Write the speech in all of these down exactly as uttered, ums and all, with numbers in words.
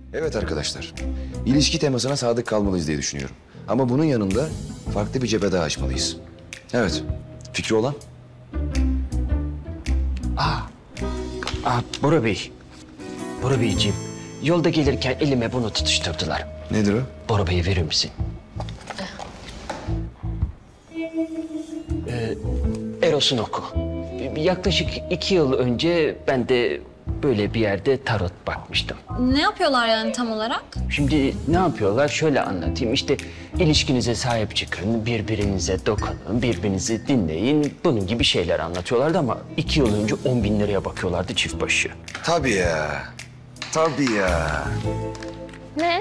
Evet arkadaşlar, ilişki temasına sadık kalmalıyız diye düşünüyorum. Ama bunun yanında farklı bir cephe daha açmalıyız. Evet, fikri olan? Aa, aa Bora Bey, Bora Beyciğim, yolda gelirken elime bunu tutuşturdular. Nedir o? Bora Bey'e verir misin? Ee, Eros'un oku. Yaklaşık iki yıl önce ben de böyle bir yerde tarot bakmıştım. Ne yapıyorlar yani tam olarak? Şimdi ne yapıyorlar? Şöyle anlatayım. İşte ilişkinize sahip çıkın, birbirinize dokunun, birbirinizi dinleyin. Bunun gibi şeyler anlatıyorlardı ama iki yıl önce on bin liraya bakıyorlardı çift başı. Tabii ya, tabii ya. Ne?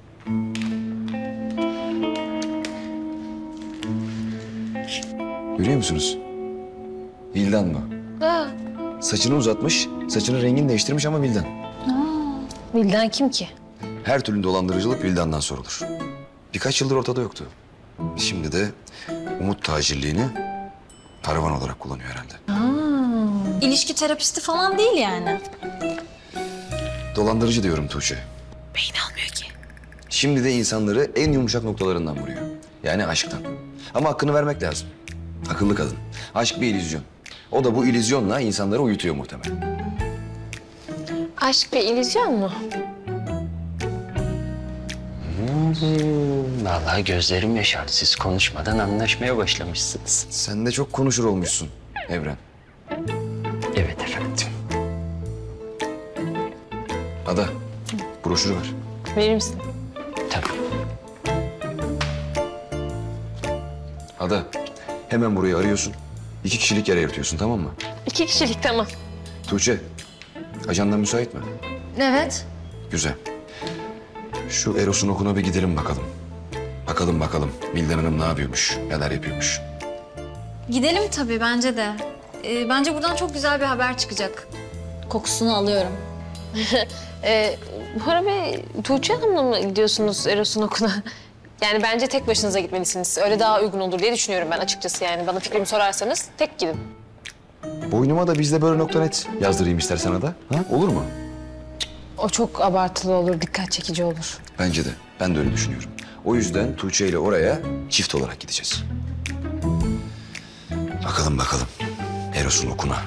Görüyor musunuz? Vildan mı? Aa, Saçını uzatmış, saçının rengini değiştirmiş ama Vildan. Vildan kim ki? Her türlü dolandırıcılık Vildan'dan sorulur. Birkaç yıldır ortada yoktu. Şimdi de umut tacirliğini paravan olarak kullanıyor herhalde. İlişki terapisti falan değil yani. Dolandırıcı diyorum Tuğçe. Beyin almıyor ki. Şimdi de insanları en yumuşak noktalarından vuruyor. Yani aşktan. Ama hakkını vermek lazım. Akıllı kadın. Aşk bir illüzyon. O da bu illüzyonla insanları uyutuyor muhtemelen. Aşk bir illüzyon mu? Hmm, vallahi gözlerim yaşardı. Siz konuşmadan anlaşmaya başlamışsınız. Sen de çok konuşur olmuşsun Evren. Evet efendim. Ada, broşürü ver. Verir misin? Tabii. Ada, hemen burayı arıyorsun. İki kişilik yer ayırtıyorsun, tamam mı? İki kişilik tamam. Tuğçe, ajandan müsait mi? Evet. Güzel. Şu Eros'un okuna bir gidelim bakalım. Bakalım bakalım Vildan Hanım ne yapıyormuş, neler yapıyormuş. Gidelim tabii bence de. Ee, bence buradan çok güzel bir haber çıkacak. Kokusunu alıyorum. Ee, Bora Bey, Tuğçe Hanım'la mı gidiyorsunuz Eros'un okuna? Yani bence tek başınıza gitmelisiniz. Öyle daha uygun olur diye düşünüyorum ben açıkçası yani. Bana fikrimi sorarsanız tek gidin. Boynuma da bizde böyle nokta net yazdırayım istersen Ada. Ha? Olur mu? O çok abartılı olur, dikkat çekici olur. Bence de. Ben de öyle düşünüyorum. O yüzden Tuğçe ile oraya çift olarak gideceğiz. Bakalım bakalım Eros'un okuna.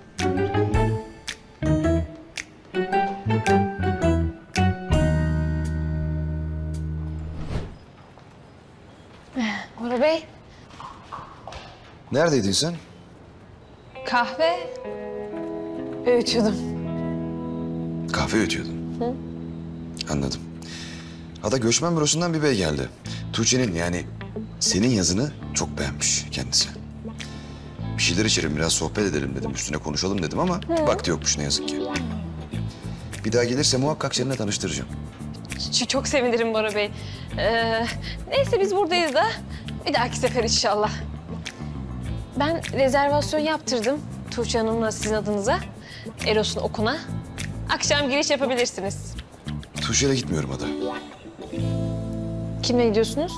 Bora Bey, Neredeydin sen? kahve öğütüyordum. Kahve ötüyordun. Hı? Anladım. Ada göçmen bürosundan bir bey geldi. Tuğçe'nin yani senin yazını çok beğenmiş kendisi. Bir şeyler içelim, biraz sohbet edelim dedim. Üstüne konuşalım dedim ama vakti yokmuş ne yazık ki. Bir daha gelirse muhakkak seninle tanıştıracağım. Ç- Çok sevinirim Bora Bey. Ee, neyse biz buradayız da bir dahaki sefer inşallah. Ben rezervasyon yaptırdım Tuğçe Hanım'la sizin adınıza. Eros'un okuna. Akşam giriş yapabilirsiniz. Tuğçe'yle gitmiyorum Ada. Kimle gidiyorsunuz?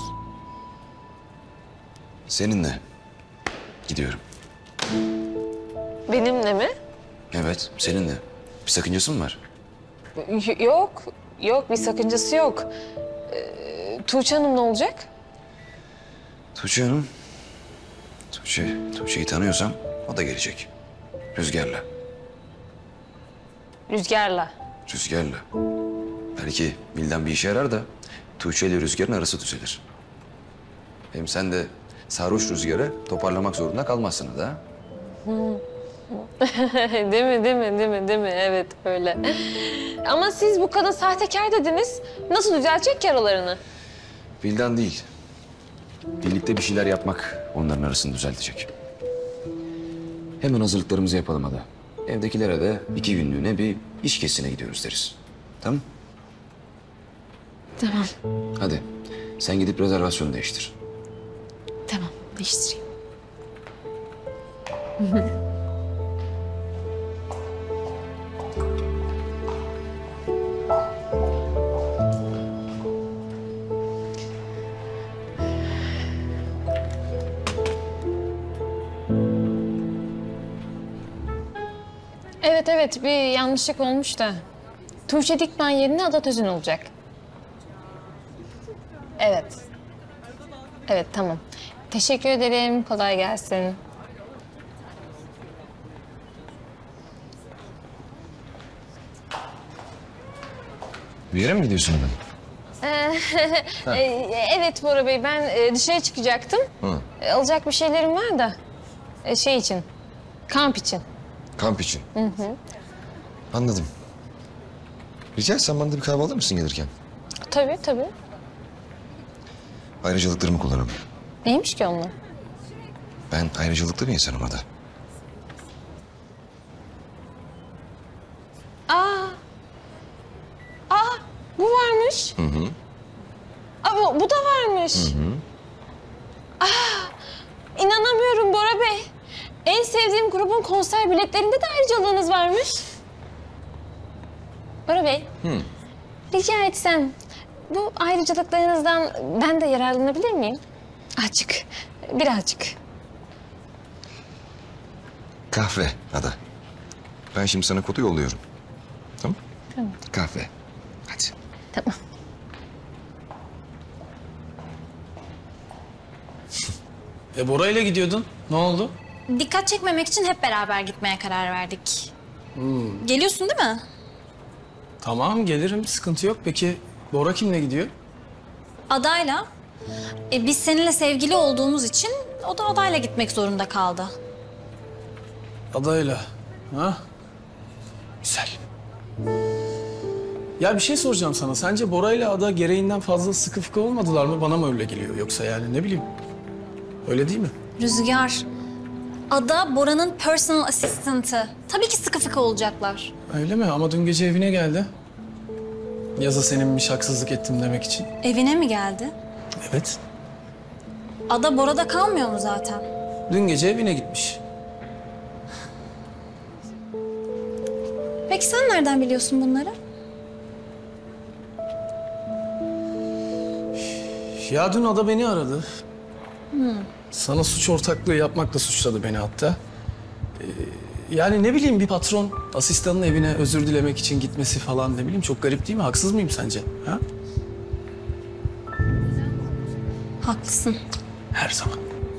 Seninle gidiyorum. Benimle mi? Evet, seninle. Bir sakıncası mı var? Y- yok, yok bir sakıncası yok. Ee, Tuğçe Hanım ne olacak? Tuğçe Hanım. Tuğçe, Tuğçe'yi tanıyorsam o da gelecek. Rüzgar'la. Rüzgar'la. Rüzgar'la. Belki Vildan bir işe yarar da Tuğçe ile Rüzgar'ın arası düzelir. Hem sen de sarhoş Rüzgar'ı toparlamak zorunda kalmazsın da. Değil mi, değil mi, değil mi, değil mi? Evet, öyle. Ama siz bu kadın sahtekar dediniz. Nasıl düzeltecek ki aralarını? Vildan değil. Birlikte bir şeyler yapmak onların arasını düzeltecek. Hemen hazırlıklarımızı yapalım Ada. Evdekilere de iki günlüğüne bir iş gezisine gidiyoruz deriz. Tamam? Tamam, Hadi sen gidip rezervasyonu değiştir. tamam. Değiştireyim. Evet, evet. Bir yanlışlık olmuş da. Tuğçe Dikmen yerine Ada Tözün olacak. Evet. Evet, tamam. Teşekkür ederim. Kolay gelsin. Bir yere mi gidiyorsun adam? Ee, evet Bora Bey, ben e, dışarı çıkacaktım. Hı. E, Alacak bir şeylerim var da e, şey için, kamp için. Kamp için. Hı hı. Anladım. Rica etsem bana da bir kahve alır mısın gelirken? Tabii tabii. Ayrıcalıklarımı kullanırım. Neymiş ki onlar? Ben ayrıcalıklı bir insanım Ada. Aa, aa bu varmış. Hı hı. Aa, bu, bu da varmış. Hı hı. Aa, inanamıyorum Bora Bey. En sevdiğim grubun konser biletlerinde de ayrıcalığınız varmış. Bora Bey, Hı. rica etsem bu ayrıcalıklarınızdan ben de yararlanabilir miyim? Azıcık, birazcık. Kahve Ada. Ben şimdi sana kodu yolluyorum. Tamam? Tamam. Kahve. Hadi. Tamam. E Bora ile gidiyordun. Ne oldu? Dikkat çekmemek için hep beraber gitmeye karar verdik. Geliyorsun değil mi? Tamam gelirim, sıkıntı yok. Peki Bora kimle gidiyor? Adayla. E, biz seninle sevgili olduğumuz için o da adayla gitmek zorunda kaldı. Adayla. Ha? Güzel. Ya bir şey soracağım sana. Sence Bora ile Ada gereğinden fazla sıkı fıkı olmadılar mı? Bana mı öyle geliyor? Yoksa yani ne bileyim. Öyle değil mi? Rüzgar. Ada Bora'nın personal assistant'ı. Tabii ki sıkı fıkı olacaklar. Öyle mi? Ama dün gece evine geldi. Yaza seninmiş, haksızlık ettim demek için. Evine mi geldi? Evet. Ada Bora'da kalmıyor mu zaten? Dün gece evine gitmiş. Peki sen nereden biliyorsun bunları? Ya dün Ada beni aradı. Sana suç ortaklığı yapmakla suçladı beni hatta. Ee, yani ne bileyim bir patron asistanın evine özür dilemek için gitmesi falan ne bileyim çok garip değil mi? Haksız mıyım sence? Ha? Haklısın. Her zaman.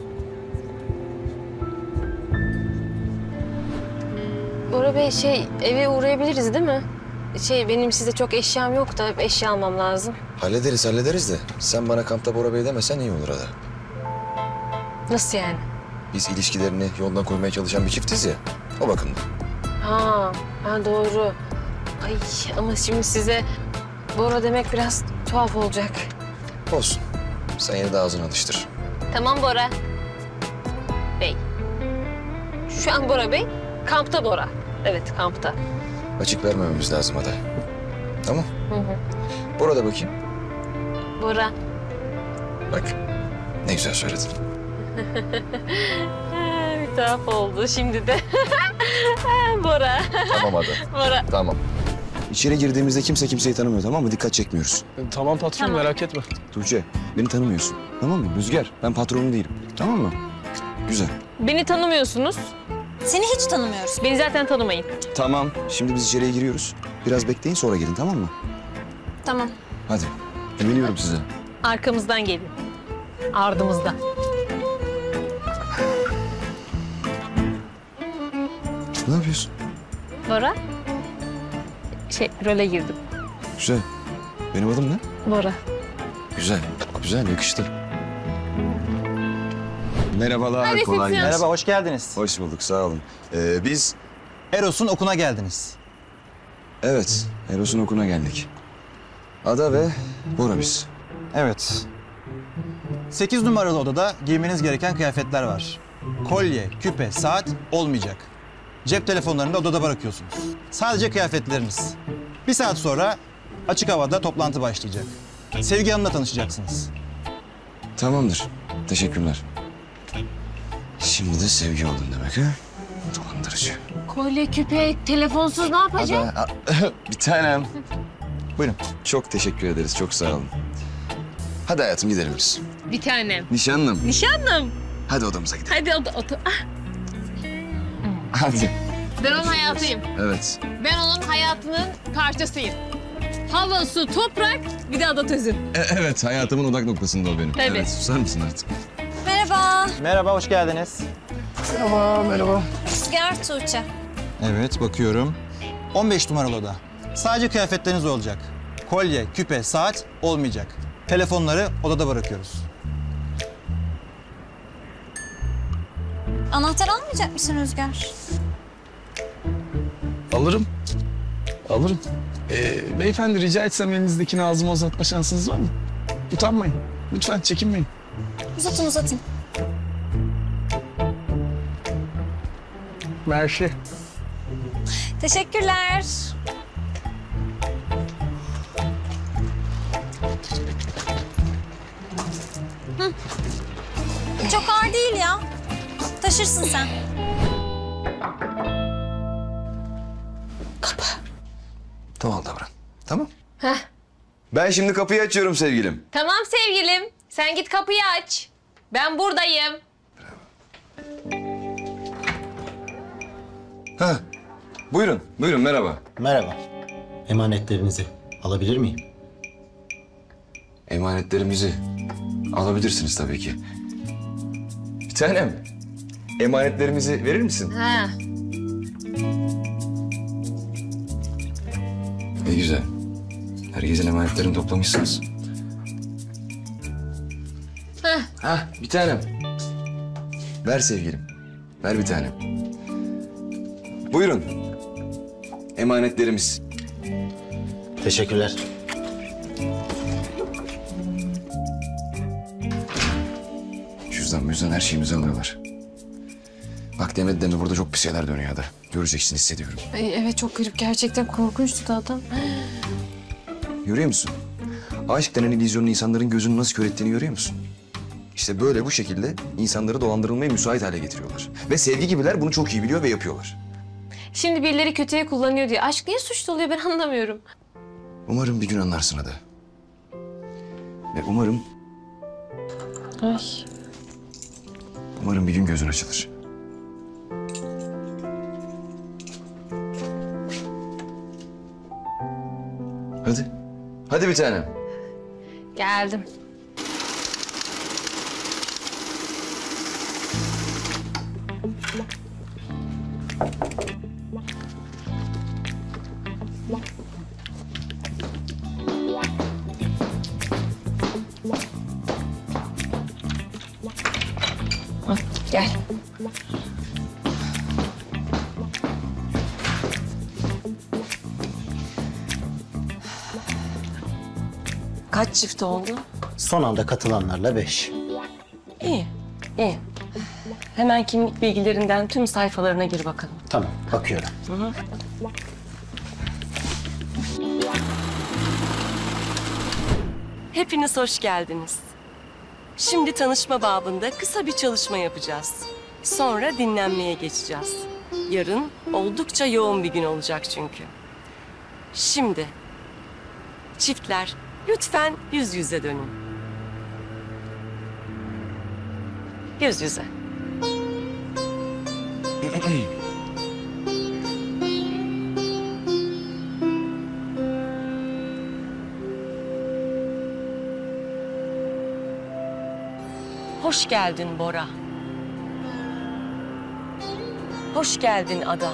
Bora Bey şey eve uğrayabiliriz değil mi? Şey benim size çok eşyam yok da eşya almam lazım. Hallederiz hallederiz de sen bana kampta Bora Bey demesen iyi olur Ada. Nasıl yani? Biz ilişkilerini yoldan koymaya çalışan bir çiftiz ya. O bakımdan. Ha, ha doğru. Ay ama şimdi size Bora demek biraz tuhaf olacak. Olsun. Sen yine de ağzını alıştır. Tamam Bora. Bey. Şu an Bora Bey, kampta Bora. Evet, kampta. Açık vermememiz lazım Ada. Tamam. Hı hı. Bora da bakayım. Bora. Bak. Ne güzel söyledin. Ha, bir tuhaf oldu şimdi de. Ha, Bora. Tamam Ada. Bora. Tamam. İçeri girdiğimizde kimse kimseyi tanımıyor tamam mı? Dikkat çekmiyoruz. Tamam patron Tamam. merak etme. Tuğçe beni tanımıyorsun. Tamam mı? Rüzgar ben patronun değilim. Tamam mı? Güzel. Beni tanımıyorsunuz. Seni hiç tanımıyoruz. Beni zaten tanımayın. Tamam. Şimdi biz içeriye giriyoruz. Biraz bekleyin sonra gelin tamam mı? Tamam. Hadi. Güveniyorum size. Arkamızdan gelin. Ardımızdan. Ne yapıyorsun? Bora. Şey, role girdim. Güzel. Benim adım ne? Bora. Güzel. Güzel yakıştı. Merhabalar. Hadi kolay siz gelsin. Merhaba, hoş geldiniz. Hoş bulduk sağ olun. Ee, biz Eros'un okuna geldiniz. evet Eros'un okuna geldik. Ada ve Bora biz. Evet. Sekiz numaralı odada giymeniz gereken kıyafetler var. Kolye, küpe, saat olmayacak. Cep telefonlarını da odada bırakıyorsunuz. Sadece kıyafetleriniz. Bir saat sonra açık havada toplantı başlayacak. Sevgi Hanım'la tanışacaksınız. Tamamdır. Teşekkürler. Şimdi de sevgi oldun demek ha? Dolandırıcı. Kolye, küpe, telefonsuz ne yapacağım? Ada, bir tanem. Buyurun. Çok teşekkür ederiz. Çok sağ olun. Hadi hayatım gidelim biz. Bir tanem. Nişanlım. Nişanlım. Hadi odamıza gidelim. Hadi otur. otur. Ah, Hadi. Ben onun hayatıyım. Evet. Ben onun hayatının parçasıyım. Hava, su, toprak, bir de adat özün. E, evet, hayatımın odak noktasında o benim. Tabii. Evet, susar mısın artık? Merhaba. Merhaba, hoş geldiniz. Merhaba, merhaba. Rüzgar, Tuğçe. Evet, bakıyorum. on beş numaralı oda. Sadece kıyafetleriniz olacak. Kolye, küpe, saat olmayacak. Telefonları odada bırakıyoruz. Anahtar almayacak mısın Rüzgar? Alırım. Alırım. Ee, beyefendi rica etsem elinizdekini ağzıma uzatma şansınız var mı? Utanmayın. Lütfen çekinmeyin. Uzatın uzatın. Mersi. Teşekkürler. Hı. Çok ağır değil ya. Taşırsın sen. Tamam davran. Tamam. Heh. Ben şimdi kapıyı açıyorum sevgilim. Tamam sevgilim. Sen git kapıyı aç. Ben buradayım. Ha. Buyurun, buyurun merhaba. Merhaba. Emanetlerinizi alabilir miyim? Emanetlerimizi alabilirsiniz tabii ki. Bir tanem, emanetlerimizi verir misin? Ha. Ne güzel. Herkesin emanetlerini toplamışsınız. Heh. Ha, bir tanem. Ver sevgilim. Ver bir tanem. Buyurun. Emanetlerimiz. Teşekkürler. Cüzdan müzdan her şeyimizi alıyorlar. Bak demedi deme burada çok pis şeyler dönüyor hadi. Göreceksin hissediyorum. Ay, evet çok garip. Gerçekten korkunçtu da adam. Görüyor musun? Aşk denen illüzyonun insanların gözünü nasıl kör ettiğini görüyor musun? İşte böyle bu şekilde insanları dolandırılmaya müsait hale getiriyorlar. Ve sevgi gibiler bunu çok iyi biliyor ve yapıyorlar. Şimdi birileri kötüye kullanıyor diye. Aşk niye suçlu oluyor ben anlamıyorum. Umarım bir gün anlarsın hadi. Ve umarım, Ay. umarım bir gün gözün açılır. Hadi. Hadi bir tanem. Geldim. Bak, gel. Kaç çift oldu? Son anda katılanlarla beş. İyi, iyi. Hemen kimlik bilgilerinden tüm sayfalarına gir bakalım. Tamam, bakıyorum. Hepiniz hoş geldiniz. Şimdi tanışma babında kısa bir çalışma yapacağız. Sonra dinlenmeye geçeceğiz. Yarın oldukça yoğun bir gün olacak çünkü. Şimdi çiftler lütfen yüz yüze dönün. Yüz yüze. Hoş geldin Bora. Hoş geldin Ada.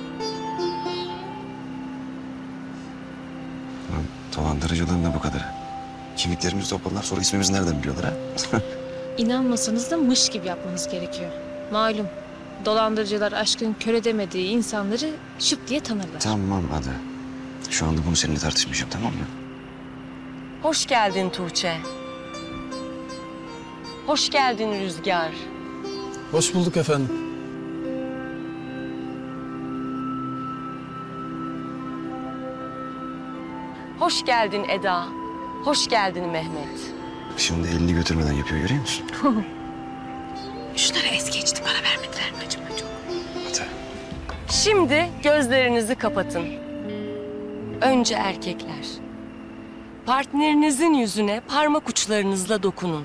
Lan dolandırıcılığın da bu kadarı. Kimliklerimizi topladılar sonra ismimizi nereden biliyorlar ha? İnanmasanız da mış gibi yapmanız gerekiyor. Malum dolandırıcılar aşkın kör edemediği insanları şıp diye tanırlar. Tamam hadi. Şu anda bunu seninle tartışmayacağım tamam mı? Hoş geldin Tuğçe. Hoş geldin Rüzgar. Hoş bulduk efendim. Hoş geldin Eda. Hoş geldin Mehmet. Şimdi elini götürmeden yapıyor görüyor musun? Şunlara es geçti bana vermediler mi acaba çok? Hadi. Şimdi gözlerinizi kapatın. Önce erkekler. Partnerinizin yüzüne parmak uçlarınızla dokunun.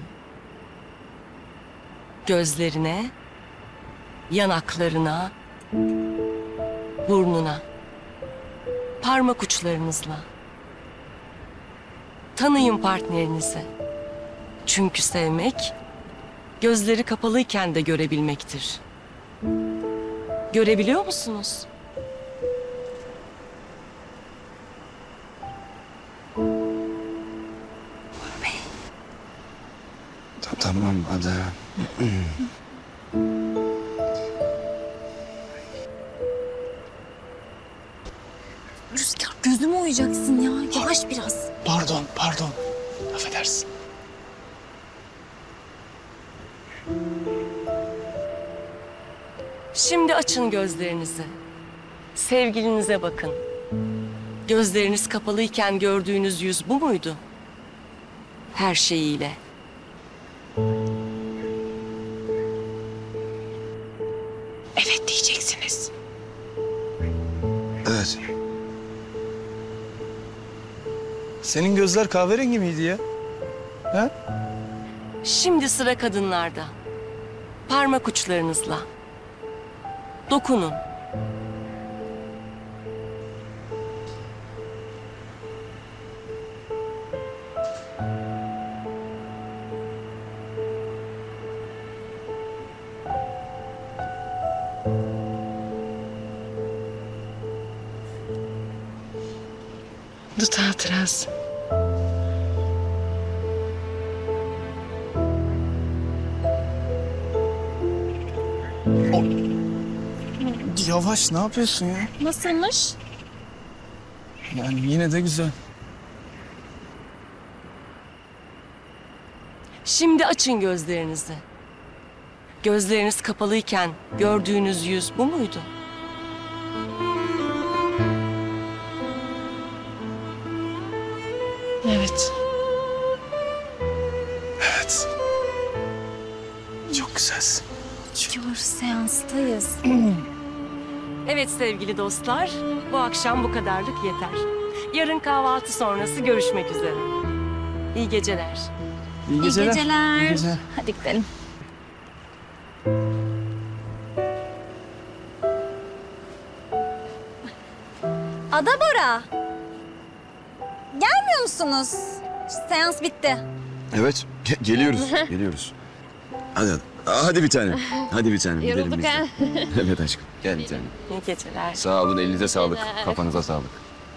Gözlerine, yanaklarına, burnuna, parmak uçlarınızla. Tanıyın partnerinizi. Çünkü sevmek, gözleri kapalıyken de görebilmektir. Görebiliyor musunuz? Ta- Tamam Ada. Rüzgar gözüme uyacaksın ya. Yavaş biraz. Pardon, pardon. Affedersin. Şimdi açın gözlerinizi. Sevgilinize bakın. Gözleriniz kapalıyken gördüğünüz yüz bu muydu? Her şeyiyle. Evet diyeceksiniz. Evet. Senin gözler kahverengi miydi ya? Ha? Şimdi sıra kadınlarda. Parmak uçlarınızla. Dokunun. Dut hatırası. Yavaş, ne yapıyorsun ya? Nasılmış? Yani yine de güzel. Şimdi açın gözlerinizi. Gözleriniz kapalıyken gördüğünüz yüz bu muydu? Evet. Evet. Çok güzelsin. Diyor seanstayız. Evet sevgili dostlar, bu akşam bu kadarlık yeter. Yarın kahvaltı sonrası görüşmek üzere. İyi geceler. İyi İyi geceler. geceler. İyi geceler. Hadi gidelim. Ada Bora. Gelmiyor musunuz? Seans bitti. Evet, ge- geliyoruz, geliyoruz. Hadi hadi. Aa, hadi bir tanem. Hadi bir tanem. gidelim Yorulduk biz de. ha. Evet aşkım, gel bir tanem. İyi geceler. Sağ olun, elinize sağlık. Kafanıza sağlık.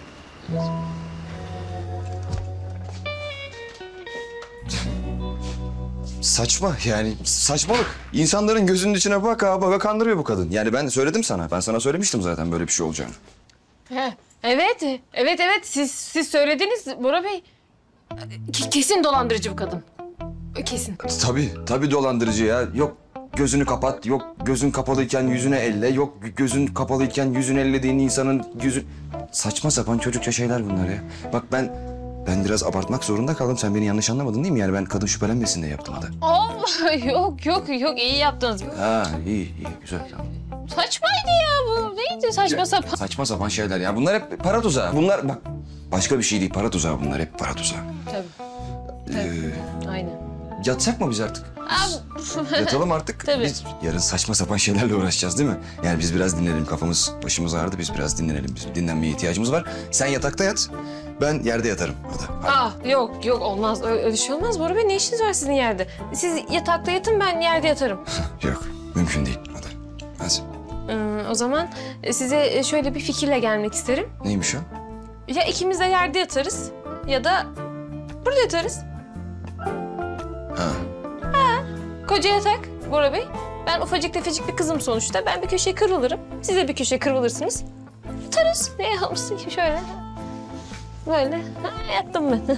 Saçma yani saçmalık. İnsanların gözünün içine baka baka kandırıyor bu kadın. Yani ben söyledim sana. Ben sana söylemiştim zaten böyle bir şey olacağını. He, evet, evet, evet. Siz siz söylediniz Bora Bey. Ke- Kesin dolandırıcı bu kadın. Kesin. Tabii, tabii dolandırıcı ya. Yok gözünü kapat, yok gözün kapalıyken yüzüne elle, yok gözün kapalıyken yüzünü ellediğin insanın yüzü... Saçma sapan çocukça şeyler bunlar ya. Bak ben, ben biraz abartmak zorunda kaldım. Sen beni yanlış anlamadın değil mi? Yani ben kadın şüphelenmesin diye yaptım da. Allah yok yok yok iyi yaptınız. Ha iyi, iyi, güzel tamam. Saçmaydı ya bu. Neydi saçma sapan? Saçma sapan şeyler ya. Bunlar hep para tuzağı. Bunlar bak başka bir şey değil. Para tuzağı bunlar. Hep para tuzağı. Tabii. Ee, Aynen. yatsak mı biz artık? Abi, Yatalım artık. Tabii. Biz yarın saçma sapan şeylerle uğraşacağız değil mi? Yani biz biraz dinlenelim. Kafamız, başımız ağrıdı. Biz biraz dinlenelim. Bizim dinlenmeye ihtiyacımız var. Sen yatakta yat. Ben yerde yatarım. Hadi. Aa, yok yok olmaz. Öyle, öyle şey olmaz. Bora Bey ne işiniz var sizin yerde? Siz yatakta yatın ben yerde yatarım. Yok. Mümkün değil. Hadi. Hadi. Ee, o zaman size şöyle bir fikirle gelmek isterim. Neymiş o? Ya ikimiz de yerde yatarız ya da burada yatarız. Ha. Koca yatak Bora Bey. Ben ufacık tefecik bir kızım sonuçta. Ben bir köşeye kırılırım. Siz de bir köşeye kırılırsınız. Yatarız. Ne yapmışsın ki şöyle. Böyle. Ha, yattım ben.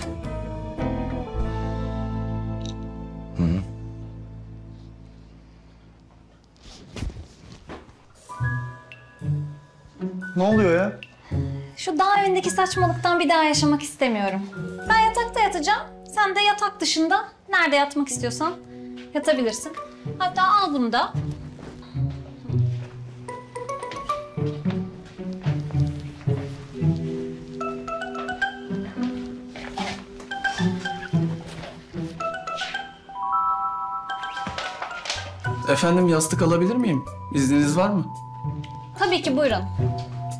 Hı hı. Ne oluyor ya? Şu daha öndeki saçmalıktan bir daha yaşamak istemiyorum. Ben yatakta yatacağım. Sen de yatak dışında nerede yatmak istiyorsan yatabilirsin. Hatta al bunu da. Efendim yastık alabilir miyim? İzniniz var mı? Tabii ki buyurun.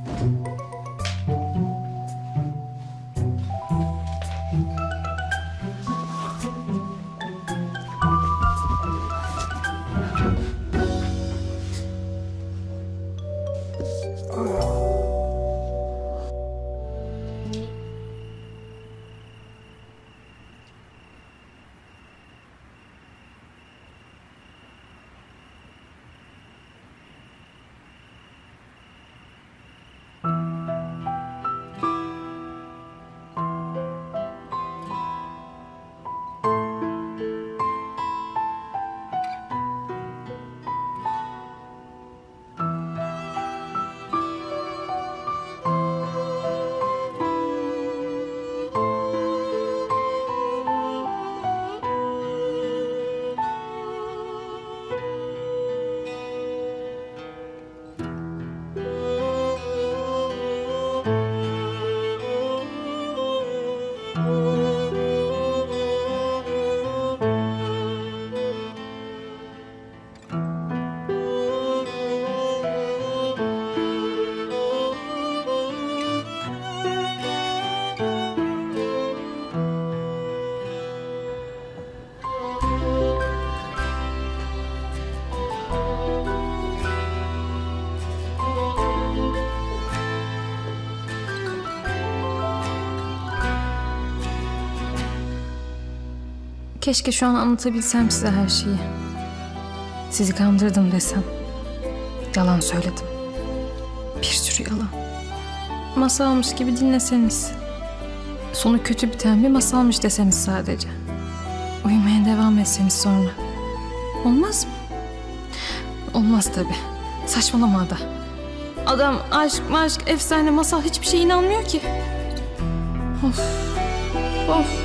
Keşke şu an anlatabilsem size her şeyi. Sizi kandırdım desem. Yalan söyledim. Bir sürü yalan. Masalmış gibi dinleseniz. Sonu kötü biten bir masalmış deseniz sadece. Uyumaya devam etseniz sonra. Olmaz mı? Olmaz tabii. Saçmalama Ada. Adam aşk maşk, efsane, masal hiçbir şeye inanmıyor ki. Of. Of.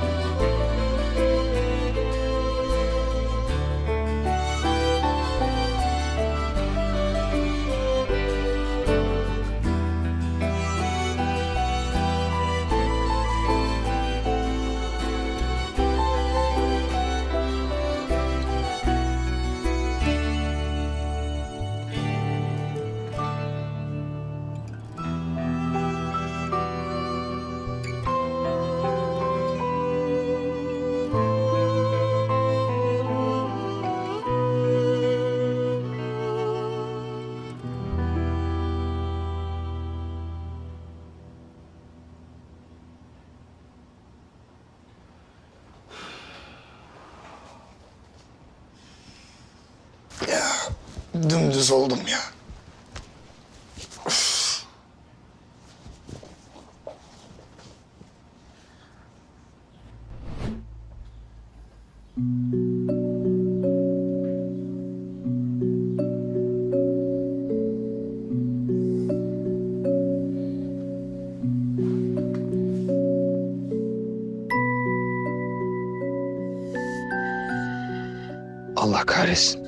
Dümdüz oldum ya. Allah kahretsin.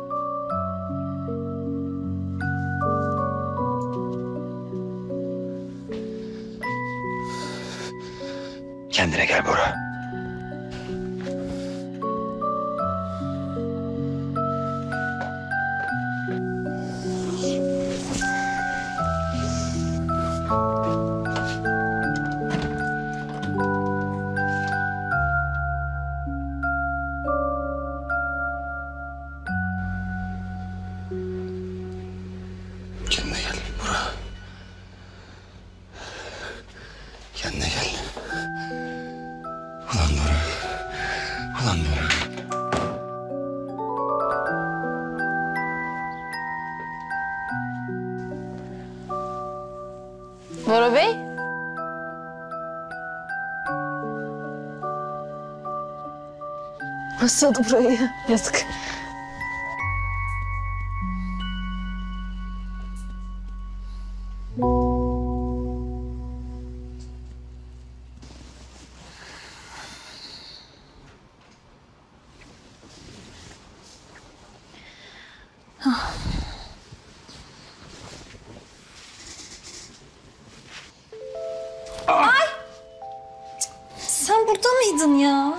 Kendine gel Bora. Kendine gel Bora. Kendine gel. Ulan Bora. Ulan Bora. Bora Bey? Nasıl burayı? Yazık. Sen burada mıydın ya?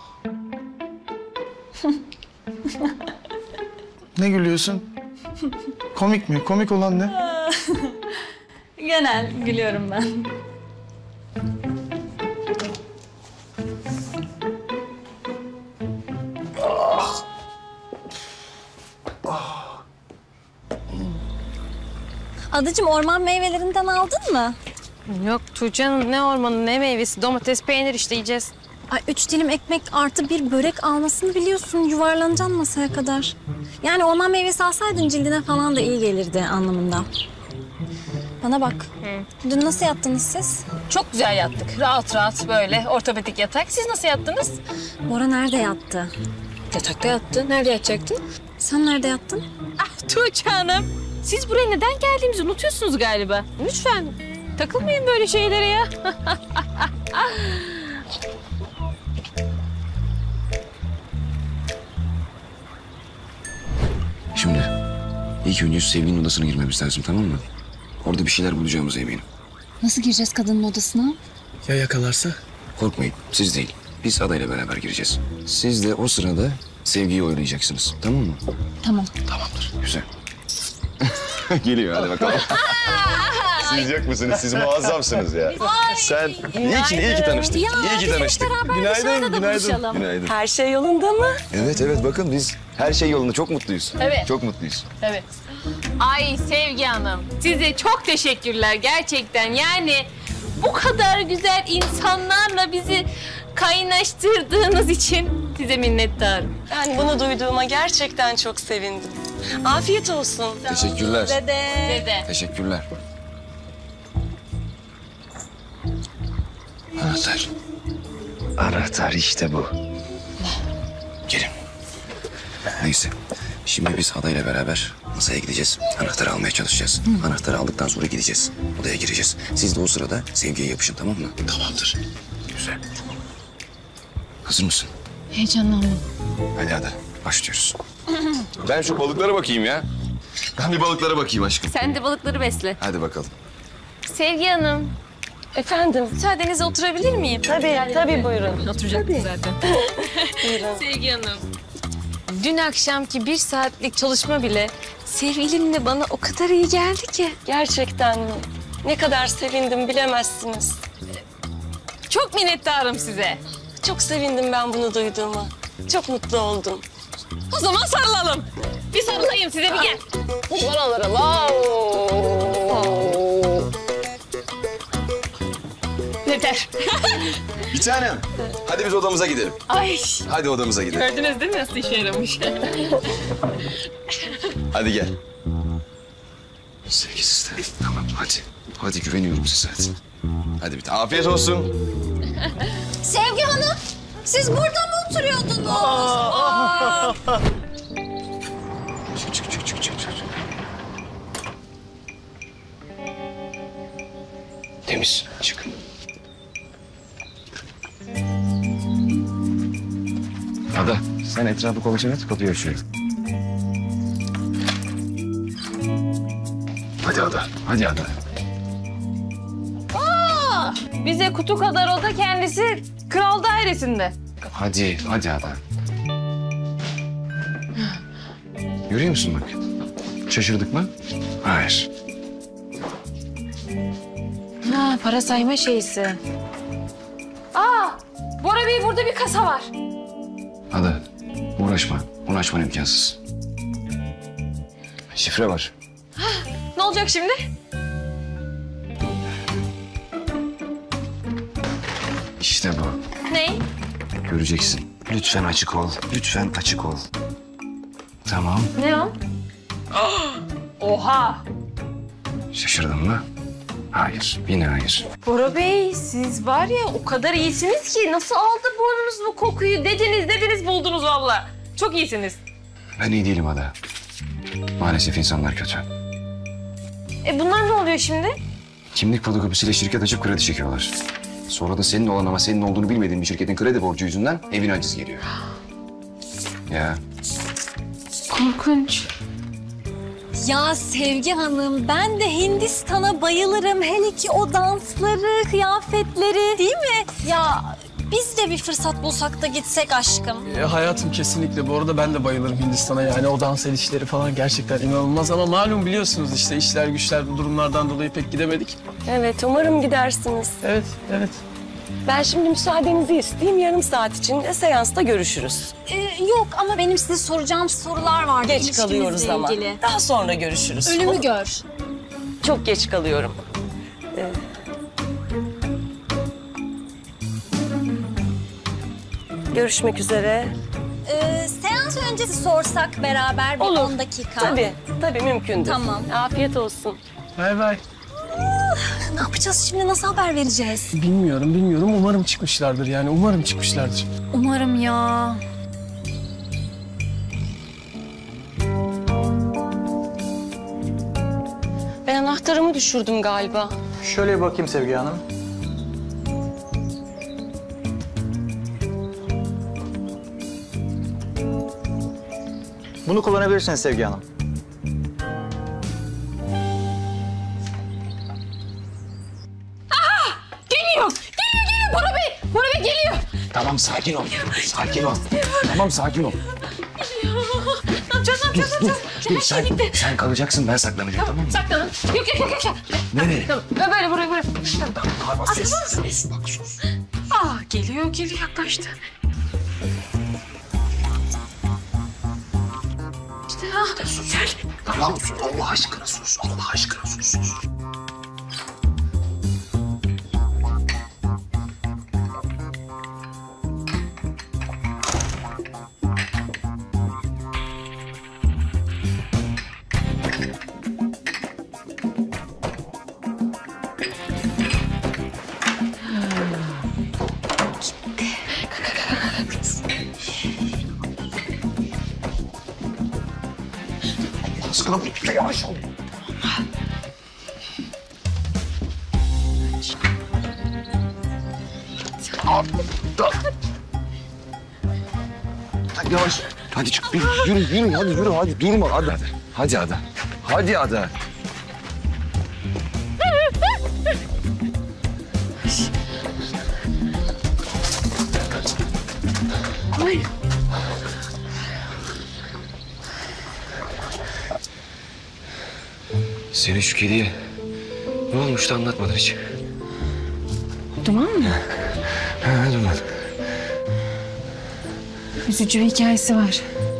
Ne gülüyorsun? Komik mi? Komik olan ne? Genel gülüyorum ben. Adacığım, orman meyvelerinden aldın mı? Yok Tuğçe Hanım, ne ormanı ne meyvesi, domates peynir işte yiyeceğiz. Ay, üç dilim ekmek artı bir börek almasını biliyorsun. Yuvarlanacaksın masaya kadar. Yani orman meyvesi alsaydın cildine falan da iyi gelirdi anlamında. Bana bak. Hı. Dün nasıl yattınız siz? Çok güzel yattık. Rahat rahat böyle ortopedik yatak. Siz nasıl yattınız? Bora nerede yattı? Yatakta yattı. Nerede yatacaktın? Sen nerede yattın? Ah Tuğçe Hanım. Siz buraya neden geldiğimizi unutuyorsunuz galiba. Lütfen takılmayın böyle şeylere ya. Şimdi ilk önce şu sevgilinin odasına girmemiz lazım, tamam mı? Orada bir şeyler bulacağımıza eminim. Nasıl gireceğiz kadının odasına? Ya yakalarsa? Korkmayın, siz değil. Biz adayla beraber gireceğiz. Siz de o sırada Sevgi'yi oylayacaksınız, tamam mı? Tamam. Tamamdır, güzel. Geliyor, hadi bakalım. Siz yok musunuz? Siz muazzamsınız ya. Sen iyi ki, iyi ki tanıştık. İyi ki tanıştık. Günaydın, günaydın. Günaydın. Her şey yolunda mı? Evet, evet, bakın biz her şey yolunda. Çok mutluyuz. Evet. Çok mutluyuz. Evet. Ay Sevgi Hanım, size çok teşekkürler gerçekten. Yani bu kadar güzel insanlarla bizi kaynaştırdığınız için size minnettarım. Ben bunu duyduğuma gerçekten çok sevindim. Afiyet olsun. Teşekkürler. Dede. Dede. Teşekkürler. Anahtar. Anahtar işte bu. Gelin. Neyse. Şimdi biz adayla beraber masaya gideceğiz. Anahtarı almaya çalışacağız. Hı. Anahtarı aldıktan sonra gideceğiz. Odaya gireceğiz. Siz de o sırada Sevgi'ye yapışın, tamam mı? Tamamdır. Güzel. Hazır mısın? Heyecanlandım. Hadi Ada. Başlıyoruz. Ben şu balıklara bakayım ya. Ben bir balıklara bakayım aşkım. Sen de balıkları besle. Hadi bakalım. Sevgi Hanım, Efendim? müsaadenizle oturabilir miyim? Tabii, tabii buyurun. Oturacaktım zaten. Buyurun. Sevgi Hanım. Dün akşamki bir saatlik çalışma bile sevgilimle bana o kadar iyi geldi ki. Gerçekten mi? Ne kadar sevindim bilemezsiniz. Çok minnettarım size. Çok sevindim ben bunu duyduğuma. Çok mutlu oldum. O zaman sarılalım. Bir sarılayım size bir gel. Kurban olurum. Yeter. Bir tanem. Hadi biz odamıza gidelim. Ay. Hadi odamıza gidelim. Gördünüz değil mi nasıl işe yaramış? Hadi gel. Sevgisiz de. Tamam hadi. Hadi güveniyorum size hadi. Hadi bir afiyet olsun. Sevgi Hanım, siz burada mı oturuyordunuz? Aa. Çık çık çık çık çık. çık. Temiz. Çık. Ada, sen etrafı kolaçan et, kapıyı açıyorum. Hadi Ada, hadi Ada. Aa, bize kutu kadar oda, kendisi kral dairesinde. Hadi, hadi Ada. Görüyor musun bak? Şaşırdık mı? Hayır. Ha, para sayma şeysi. Aa, Bora Bey burada bir kasa var. Ada, uğraşma. Bunu açman imkansız. Şifre var. Ne olacak şimdi? İşte bu. Ne? Göreceksin. Lütfen açık ol. Lütfen açık ol. Tamam. Ne o? Oha! Şaşırdın mı? Hayır. Yine hayır. Bora Bey, siz var ya o kadar iyisiniz ki nasıl aldı burnunuz bu kokuyu? Dediniz dediniz buldunuz valla. Çok iyisiniz. Ben iyi değilim Ada. Maalesef insanlar kötü. E bunlar ne oluyor şimdi? Kimlik fotokopisiyle şirket açıp kredi çekiyorlar. Sonra da senin olan ama senin olduğunu bilmediğin bir şirketin kredi borcu yüzünden evine aciz geliyor. Ya. Korkunç. Ya Sevgi Hanım, ben de Hindistan'a bayılırım. Hele ki o dansları, kıyafetleri, değil mi? Ya biz de bir fırsat bulsak da gitsek aşkım. E, hayatım kesinlikle. Bu arada ben de bayılırım Hindistan'a. Yani o dans edişleri falan gerçekten inanılmaz. Ama malum biliyorsunuz işte işler güçler bu durumlardan dolayı pek gidemedik. Evet, umarım gidersiniz. Evet, evet. Ben şimdi müsaadenizi isteyeyim. Yarım saat içinde seansta görüşürüz. Ee, yok ama benim size soracağım sorular var. Geç kalıyoruz ama. Ilgili. Daha sonra görüşürüz. Ölümü gör. Çok geç kalıyorum. Ee, Görüşmek üzere. Ee, seans öncesi sorsak beraber bir Olur. on dakika. Tabii, tabii mümkündür. Tamam. Afiyet olsun. Bay bay. Ne yapacağız şimdi? Nasıl haber vereceğiz? Bilmiyorum, bilmiyorum. Umarım çıkmışlardır yani. Umarım çıkmışlardır. Umarım ya. Ben anahtarımı düşürdüm galiba. Şöyle bir bakayım Sevgi Hanım. Bunu kullanabilirsiniz Sevgi Hanım. Geliyor, geliyor, geliyor Bora Bey. Bora Bey geliyor. Tamam sakin ol. Sakin ol. Tamam sakin ol. Ne yapacağız, ne yapacağız, ne yapacağız? Dur sen, sen kalacaksın ben saklanacağım tamam mı? Saklanın. Yok, yok, yok, yok. Nereye? Tamam, böyle buraya, buraya. Tamam, sus, sus, bak sus. Aa, geliyor, geliyor, yaklaştı. İşte ha, gel. Tamam sus Allah aşkına sus. Allah aşkına sus. sus. sana bir yavaş ol. Hadi yavaş. Hadi çık. Yürü, yürü, yürü. Hadi yürü. Hadi durma. Hadi hadi. Hadi hadi. Hadi hadi. Ay. Senin şu kediye ne olmuştu anlatmadın hiç. Duman mı? Ha, Duman. Üzücü bir hikayesi var.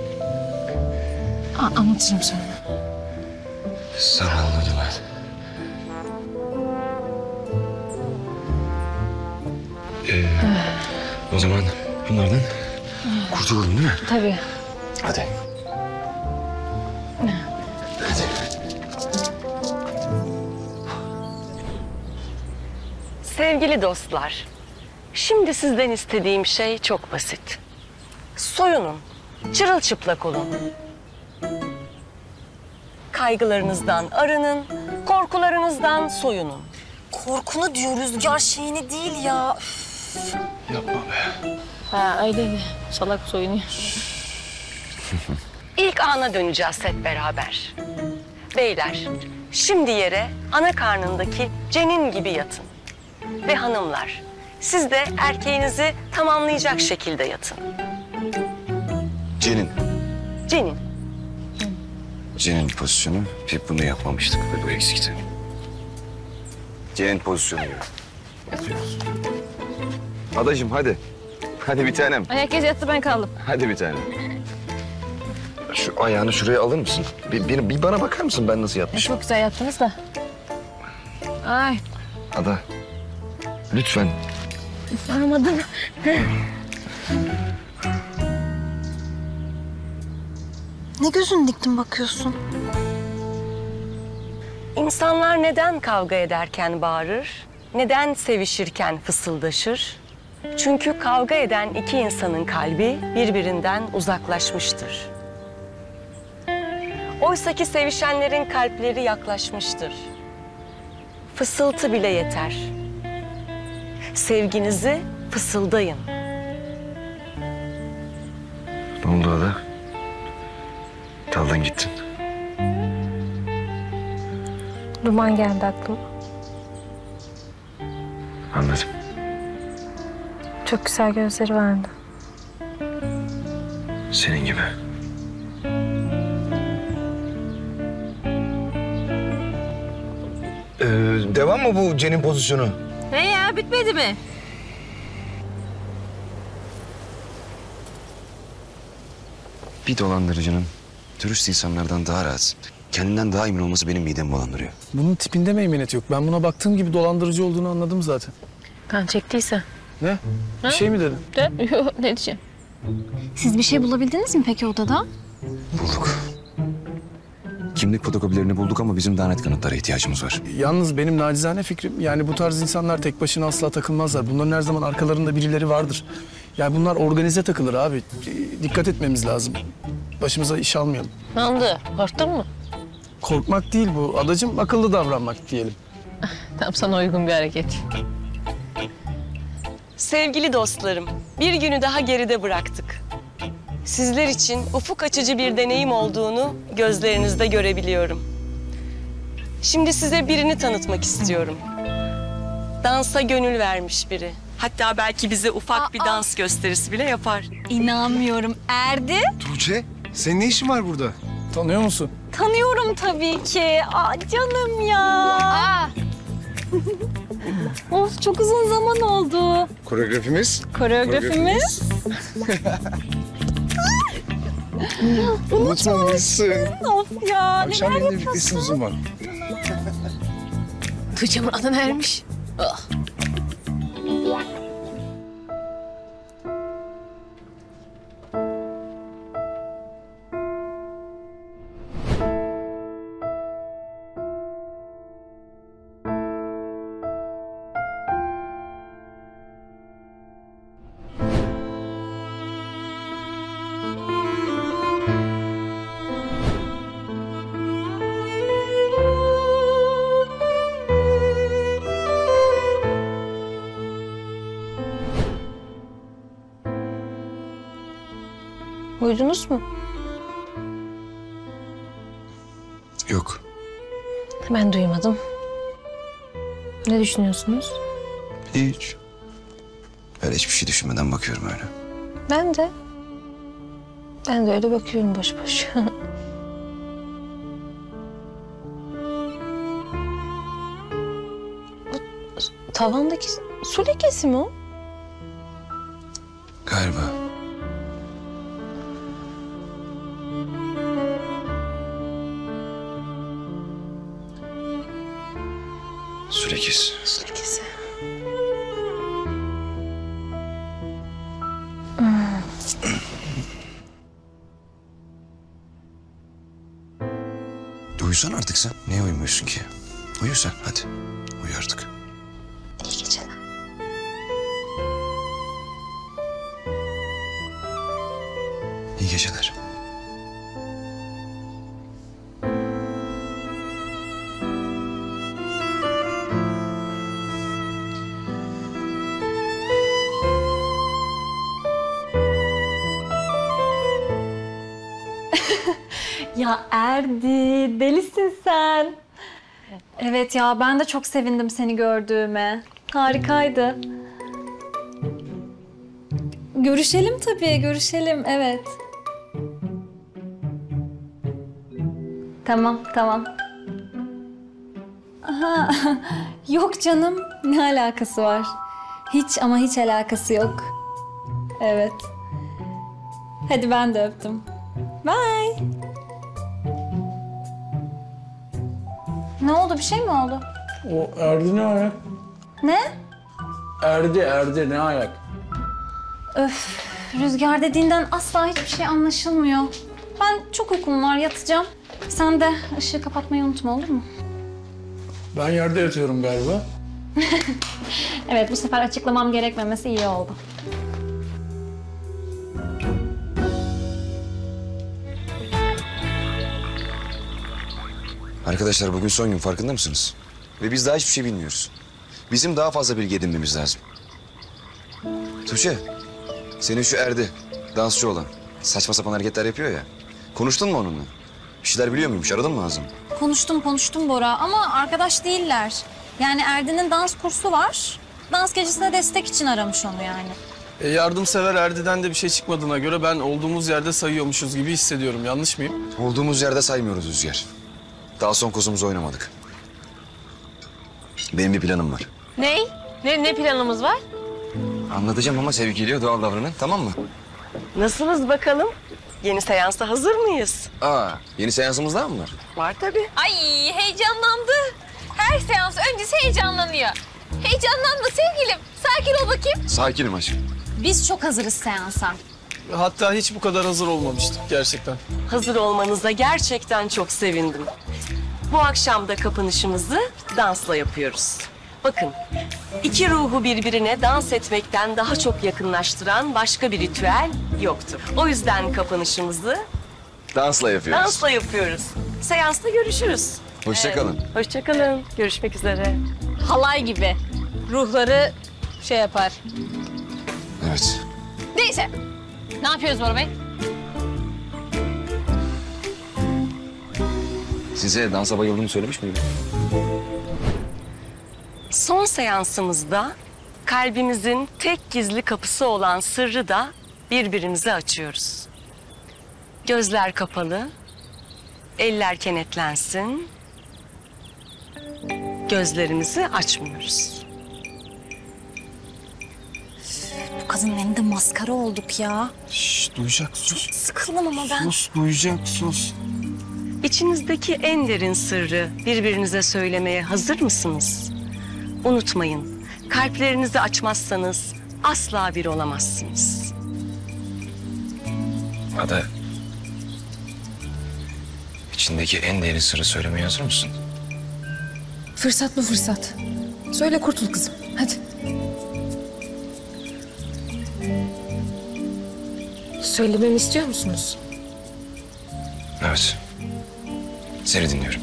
A anlatırım sonra. Zavallı Duman. Ee, o zaman bunlardan kurtulalım değil mi? Tabii. Hadi. Hadi. Sevgili dostlar, şimdi sizden istediğim şey çok basit. Soyunun, çırılçıplak olun. Kaygılarınızdan arının, korkularınızdan soyunun. Korkunu diyor Rüzgar, şeyini değil ya. Yapma be. Ha öyle salak soyunuyor. İlk ana döneceğiz hep beraber. Beyler, şimdi yere ana karnındaki cenin gibi yatın. Ve hanımlar, siz de erkeğinizi tamamlayacak şekilde yatın. Cenin. Cenin. Cenin pozisyonu. Hep bunu yapmamıştık ve bu eksikti. Cenin pozisyonu gibi. Yatıyoruz. Adacığım hadi. Hadi bir tanem. Herkes yattı ben kaldım. Hadi bir tanem. Şu ayağını şuraya alır mısın? Bir, bir, bir bana bakar mısın ben nasıl yatmışım? Çok güzel yattınız da. Ay. Ada. Lütfen. Anlamadım. Ne gözünü diktin bakıyorsun? İnsanlar neden kavga ederken bağırır? Neden sevişirken fısıldaşır? Çünkü kavga eden iki insanın kalbi birbirinden uzaklaşmıştır. Oysaki sevişenlerin kalpleri yaklaşmıştır. Fısıltı bile yeter. Sevginizi fısıldayın. Ne oldu Ada? Daldan gittin. Duman geldi aklıma. Anladım. Çok güzel gözleri vardı. Senin gibi. Ee, devam mı bu Cenin pozisyonu? Ne ya bitmedi mi? Bir dolandırıcının dürüst insanlardan daha rahat, kendinden daha emin olması benim midemi bulandırıyor. Bunun tipinde meymenet yok. Ben buna baktığım gibi dolandırıcı olduğunu anladım zaten. Kan çektiyse. Ne? Bir şey mi dedin? De, yok, ne diyeceğim? Siz bir şey bulabildiniz mi peki odada? Bulduk. Kimlik fotokopilerini bulduk ama bizim daha net kanıtlara ihtiyacımız var. Yalnız benim nacizane fikrim, yani bu tarz insanlar tek başına asla takılmazlar. Bunların her zaman arkalarında birileri vardır. Yani bunlar organize takılır abi. Dikkat etmemiz lazım. Başımıza iş almayalım. Ne oldu? Korktun mu? Korkmak değil bu adacığım, akıllı davranmak diyelim. Tam sana uygun bir hareket. Sevgili dostlarım, bir günü daha geride bıraktık. Sizler için ufuk açıcı bir deneyim olduğunu gözlerinizde görebiliyorum. Şimdi size birini tanıtmak istiyorum. Dansa gönül vermiş biri. Hatta belki bize ufak bir dans gösterisi bile yapar. İnanmıyorum. Erdi. Tuğçe, senin ne işin var burada? Tanıyor musun? Tanıyorum tabii ki. Aa, canım ya. Aa! Of, çok uzun zaman oldu. Koreografimiz? Koreografimiz. Unutmamışsın. Of ya. Akşam neler benimle birliktesin o zaman. Tuğçe'min adı neymiş? Ah. Uyudunuz mu? Yok. Ben duymadım. Ne düşünüyorsunuz? Hiç. Öyle hiçbir şey düşünmeden bakıyorum öyle. Ben de. Ben de öyle bakıyorum boş boş. O tavandaki su lekesi mi o? Galiba. Su lekesi. Su lekesi. Uyusan artık sen. Niye uyumuyorsun ki? Uyu sen hadi. Uyu artık. İyi geceler. İyi geceler. Ya Erdi, delisin sen. Evet ya, ben de çok sevindim seni gördüğüme. Harikaydı. Görüşelim tabii, görüşelim. Evet. Tamam, tamam. Aha, yok canım. Ne alakası var? Hiç ama hiç alakası yok. Evet. Hadi ben de öptüm. Bye. Ne oldu? Bir şey mi oldu? O Erdi ne ayak? Ne? Erdi, Erdi ne ayak? Öf, Rüzgar dediğinden asla hiçbir şey anlaşılmıyor. Ben çok uykum var, yatacağım. Sen de ışığı kapatmayı unutma, olur mu? Ben yerde yatıyorum galiba. Evet, bu sefer açıklamam gerekmemesi iyi oldu. Arkadaşlar bugün son gün, farkında mısınız? Ve biz daha hiçbir şey bilmiyoruz. Bizim daha fazla bilgi edinmemiz lazım. Tuğçe, senin şu Erdi, dansçı olan, saçma sapan hareketler yapıyor ya. Konuştun mu onunla? Bir şeyler biliyor muymuş? Aradın mı ağzını? Konuştum konuştum Bora ama arkadaş değiller. Yani Erdi'nin dans kursu var. Dans gecesine destek için aramış onu yani. E, yardımsever Erdi'den de bir şey çıkmadığına göre ben olduğumuz yerde sayıyormuşuz gibi hissediyorum. Yanlış mıyım? Olduğumuz yerde saymıyoruz Rüzgar. Daha son kozumuzu oynamadık. Benim bir planım var. Ney? Ne, ne planımız var? Anlatacağım ama sevgiliye doğal davranın, tamam mı? Nasılız bakalım? Yeni seansa hazır mıyız? Aa, yeni seansımız daha mı var? Var tabii. Ay heyecanlandı. Her seans öncesi heyecanlanıyor. Heyecanlanma sevgilim. Sakin ol bakayım. Sakinim aşkım. Biz çok hazırız seansa. Hatta hiç bu kadar hazır olmamıştık gerçekten. Hazır olmanıza gerçekten çok sevindim. Bu akşam da kapanışımızı dansla yapıyoruz. Bakın, iki ruhu birbirine dans etmekten daha çok yakınlaştıran başka bir ritüel yoktur. O yüzden kapanışımızı Dansla yapıyoruz. dansla yapıyoruz. Seansta görüşürüz. Hoşça kalın. Hoşça kalın. Görüşmek üzere. Halay gibi. Ruhları şey yapar. Evet. Neyse. Ne yapıyoruz Bora Bey? Size dansa bayıldığımı söylemiş miydim? Son seansımızda kalbimizin tek gizli kapısı olan sırrı da birbirimize açıyoruz. Gözler kapalı, eller kenetlensin. Gözlerimizi açmıyoruz. Bu kadının elinde maskara olduk ya. Şşş, duyacak sus. Sıkıldım ama ben. Sus, duyacak sus. İçinizdeki en derin sırrı birbirinize söylemeye hazır mısınız? Unutmayın, kalplerinizi açmazsanız asla bir olamazsınız. Ada, içindeki en derin sırrı söylemeye hazır mısın? Fırsat bu fırsat. Söyle kurtul kızım. Hadi. Söylememi istiyor musunuz? Evet. Seni dinliyorum.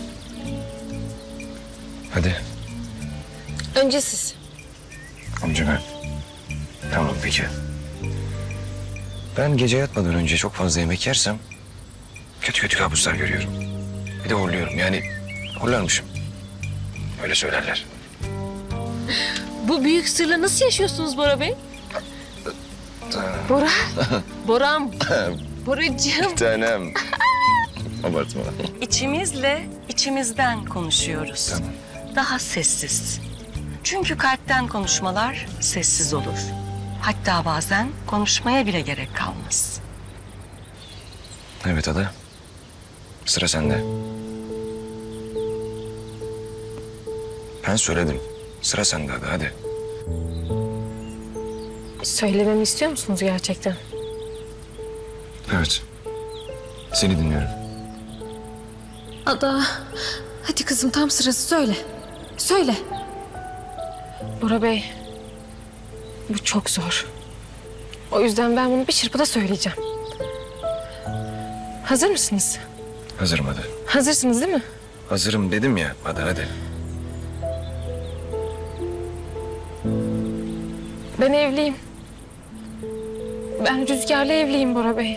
Hadi. Önce siz. Önce ben. Tamam peki. Ben gece yatmadan önce çok fazla yemek yersem kötü kötü kabuslar görüyorum. Bir de horluyorum yani horlarmışım. Öyle söylerler. Bu büyük sırla nasıl yaşıyorsunuz Bora Bey? Bora. Boram. Boracığım. Tanem. Abartma. İçimizle içimizden konuşuyoruz. Tamam. Daha sessiz. Çünkü kalpten konuşmalar sessiz olur. Hatta bazen konuşmaya bile gerek kalmaz. Evet Ada. Sıra sende. Ben söyledim. Sıra sende Ada hadi. Söylememi istiyor musunuz gerçekten? Evet. Seni dinliyorum. Ada, hadi kızım tam sırası söyle. Söyle. Bora Bey, bu çok zor. O yüzden ben bunu bir çırpıda söyleyeceğim. Hazır mısınız? Hazırım Ada. Hazırsınız değil mi? Hazırım dedim ya Ada hadi. Ben evliyim. Ben Rüzgar'la evliyim Bora Bey.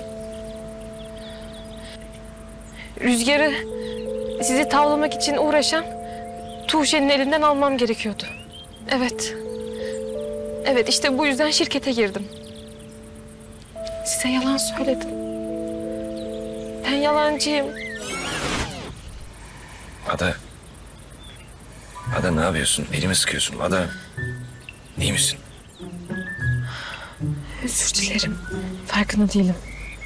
Rüzgar'ı sizi tavlamak için uğraşan Tuğçe'nin elinden almam gerekiyordu. Evet. Evet işte bu yüzden şirkete girdim. Size yalan söyledim. Ben yalancıyım. Ada. Ada ne yapıyorsun? Elimi sıkıyorsun. Ada. İyi misin? Özür dilerim. Farkında değilim.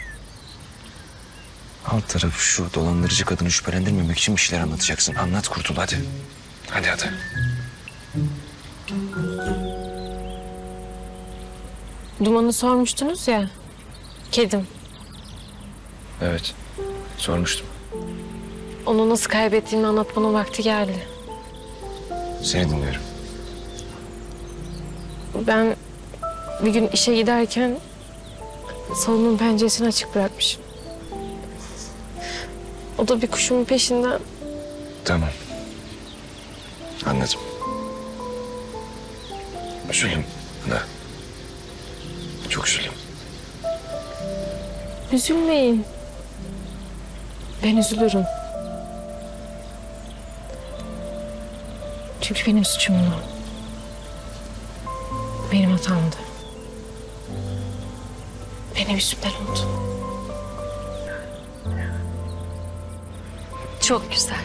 Alt tarafı şu dolandırıcı kadını şüphelendirmemek için bir şeyler anlatacaksın. Anlat kurtul hadi. Hadi Ada. Duman'ı sormuştunuz ya. Kedim. Evet. Sormuştum. Onu nasıl kaybettiğimi anlatmanın vakti geldi. Seni dinliyorum. Ben bir gün işe giderken salonun penceresini açık bırakmışım. O da bir kuşumun peşinden. Tamam. Anladım. Üzüldüm. Ada. Çok üzüldüm. Üzülmeyin. Ben üzülürüm. Çünkü benim suçumdu. Benim hatamdı. Benim yüzümden oldu. Çok güzel.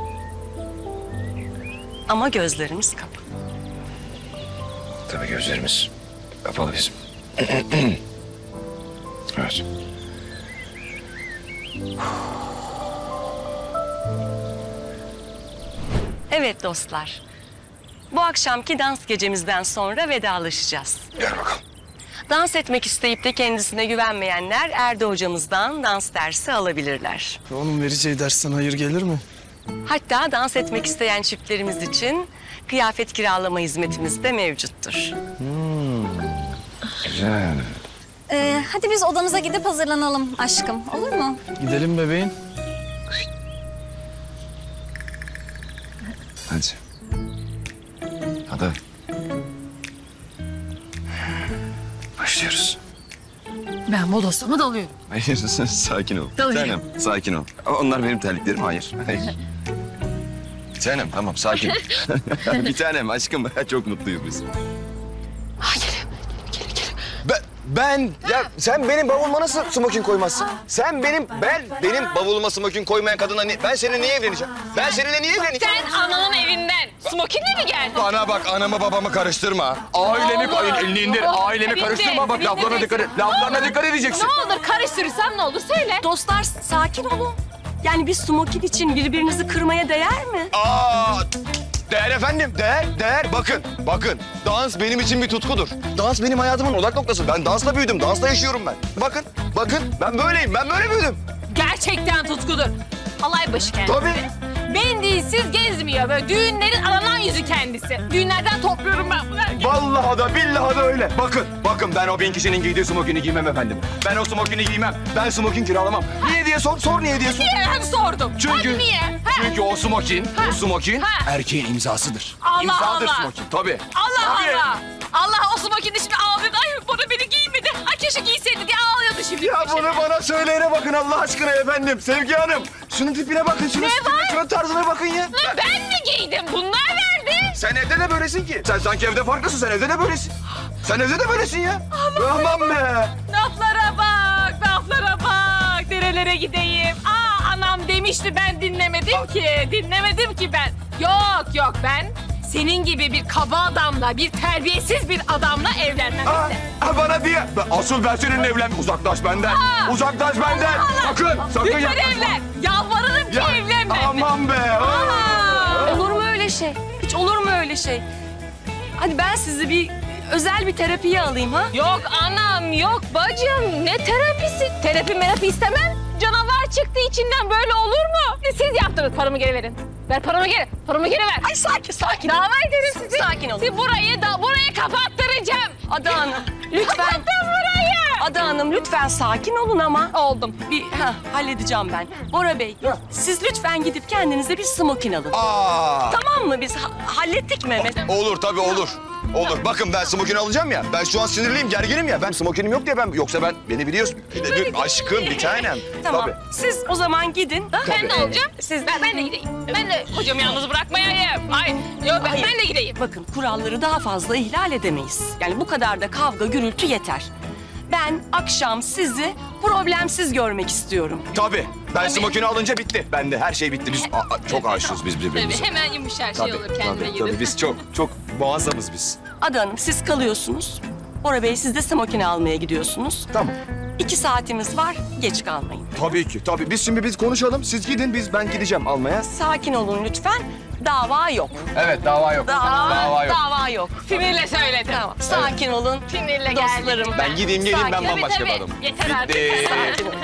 Ama gözlerimiz kapalı. Tabii gözlerimiz kapalı bizim. Evet. Evet dostlar. Bu akşamki dans gecemizden sonra vedalaşacağız. Gel bakalım. Dans etmek isteyip de kendisine güvenmeyenler Erdo hocamızdan dans dersi alabilirler. Onun vereceği dersten hayır gelir mi? Hatta dans etmek isteyen çiftlerimiz için kıyafet kiralama hizmetimiz de mevcuttur. Güzel. Ee, hadi biz odamıza gidip hazırlanalım aşkım. Olur mu? Gidelim bebeğim. Hadi. Ada. Başlıyoruz. Ben bodoslama dalıyorum. Hayır, sakin ol. Dalıyorum. Tanem, sakin ol. Onlar benim terliklerim, hayır. Hayır. Bir tanem, tamam, sakin. Bir tanem, aşkım. Çok mutluyuz biz. Ha geliyor. Geliyor, geliyor. Ben, ben, ya sen benim bavuluma nasıl smokin koymazsın? Sen benim, ben benim bavuluma smokin koymayan kadınla ni- ben seninle niye evleneceğim? Ben seninle niye evleneceğim? Sen ananın evinden smokinle mi geldin? Bana bak, anamı babamı karıştırma. Ailemi, Allah! elini indir. Allah! Ailemi Elinde, karıştırma. Bak elinde laflarına değilsin. dikkat et. Laflarına dikkat edeceksin. Ne olur karıştırırsam ne olur söyle. Dostlar sakin olun. Yani bir smokin için birbirinizi kırmaya değer mi? Aa, değer efendim, değer, değer. Bakın, bakın. Dans benim için bir tutkudur. Dans benim hayatımın odak noktası. Ben dansla büyüdüm, dansla yaşıyorum ben. Bakın, bakın. Ben böyleyim, ben böyle büyüdüm. Gerçekten tutkudur. Alay başı kendisi. Tabii. Mendilsiz gezmiyor böyle. Düğünlerin aranan yüzü kendisi. Düğünlerden topluyorum ben bunu. Vallahi da billahi da öyle. Bakın, bakın ben o bin kişinin giydiği smokini giymem efendim. Ben o smokini giymem. Ben smokin kiralamam. Niye diye sor, sor niye diye sor. Niye? Hadi sordum. Çünkü, Hadi niye? Ha? çünkü o smokin, Ha. o smokin Ha. erkeğin imzasıdır. Allah İmzadır Allah. smokin, tabii. Allah Tabii. Allah. Allah o smokini şimdi ağlıyordu. Ay bana beni giymedi. Ay keşke giyseydi diye ağlıyordu. bunu bana söyleyene bakın Allah aşkına efendim. Sevgi Hanım. Şunun tipine bakın, şunun tipine, şunun tarzına bakın ya. Ben mi giydim? Bunlar verdi. Sen evde de böylesin ki. Sen sanki evde farklısın, sen evde de böylesin. Sen evde de böylesin ya. Aman be. Laflara bak, laflara bak. Nerelere gideyim? Aa, anam demişti, ben dinlemedim ki. Dinlemedim ki ben. Yok yok, ben senin gibi bir kaba adamla, bir terbiyesiz bir adamla evlenmem. Aa, aa, bana diye. Asıl ben seninle evlen. Uzaklaş benden. Aa. Uzaklaş benden. Sakın, sakın Lütfen yaklaşma. evlen. Yalvarırım ki Ya, evlen benimle. aman be. Aa. Olur mu öyle şey? Hiç olur mu öyle şey? Hadi ben sizi bir özel bir terapiye alayım ha? Yok anam, yok bacım. Ne terapisi? Terapi merapi istemem. Canavar çıktı içinden, böyle olur mu? Siz yaptınız, paramı geri verin. Ver paramı geri, paramı geri ver. Ay sakin sakin. Dava ederim sizi. Sakin olun. Sizi burayı da burayı kapattıracağım. Ada Hanım lütfen. Kapattım burayı. Ada Hanım lütfen sakin olun ama. Oldum. Bir heh, halledeceğim ben. Bora Bey siz lütfen gidip kendinize bir smokin alın. Aa. Tamam mı biz ha- hallettik Mehmet? Olur tabii olur. Olur. Bakın ben smokini alacağım ya. Ben şu an sinirliyim, gerginim ya. Ben smokinim yok diye ben... Yoksa ben... Beni biliyorsun. Bir de bir aşkım, bir tanem. Tamam Tabii. siz o zaman gidin. Ben de alacağım. Siz ben, ben de gideyim. Ben de kocamı yalnız bırakmayayım. Ay, yok ben, Hayır. ben de gideyim. Bakın kuralları daha fazla ihlal edemeyiz. Yani bu kadar da kavga gürültü yeter. Ben akşam sizi problemsiz görmek istiyorum. Tabii. Ben smokini alınca bitti. Ben de her şey bitti. Biz a- a- çok aşığız biz birbirimize. Tabii hemen yumuşar şey olur kendine tabii, gelir. tabii. Biz çok, çok muazzamız biz. Ada Hanım siz kalıyorsunuz. Bora Bey siz de smokini almaya gidiyorsunuz. Tamam. İki saatimiz var, geç kalmayın. Tabii ki, tabii. Biz şimdi biz konuşalım. Siz gidin, biz ben gideceğim almaya. Sakin olun lütfen. Dava yok. Evet, dava yok. Dava, Dava yok. dava yok. Sinirle söyledim. Tamam, sakin olun. Sinirle Dostlarım. geldim. Ben gideyim geleyim, ben Sakin. bambaşka Tabii, bir tabii. adamım. Yeter artık. Bitti. Sakin olun.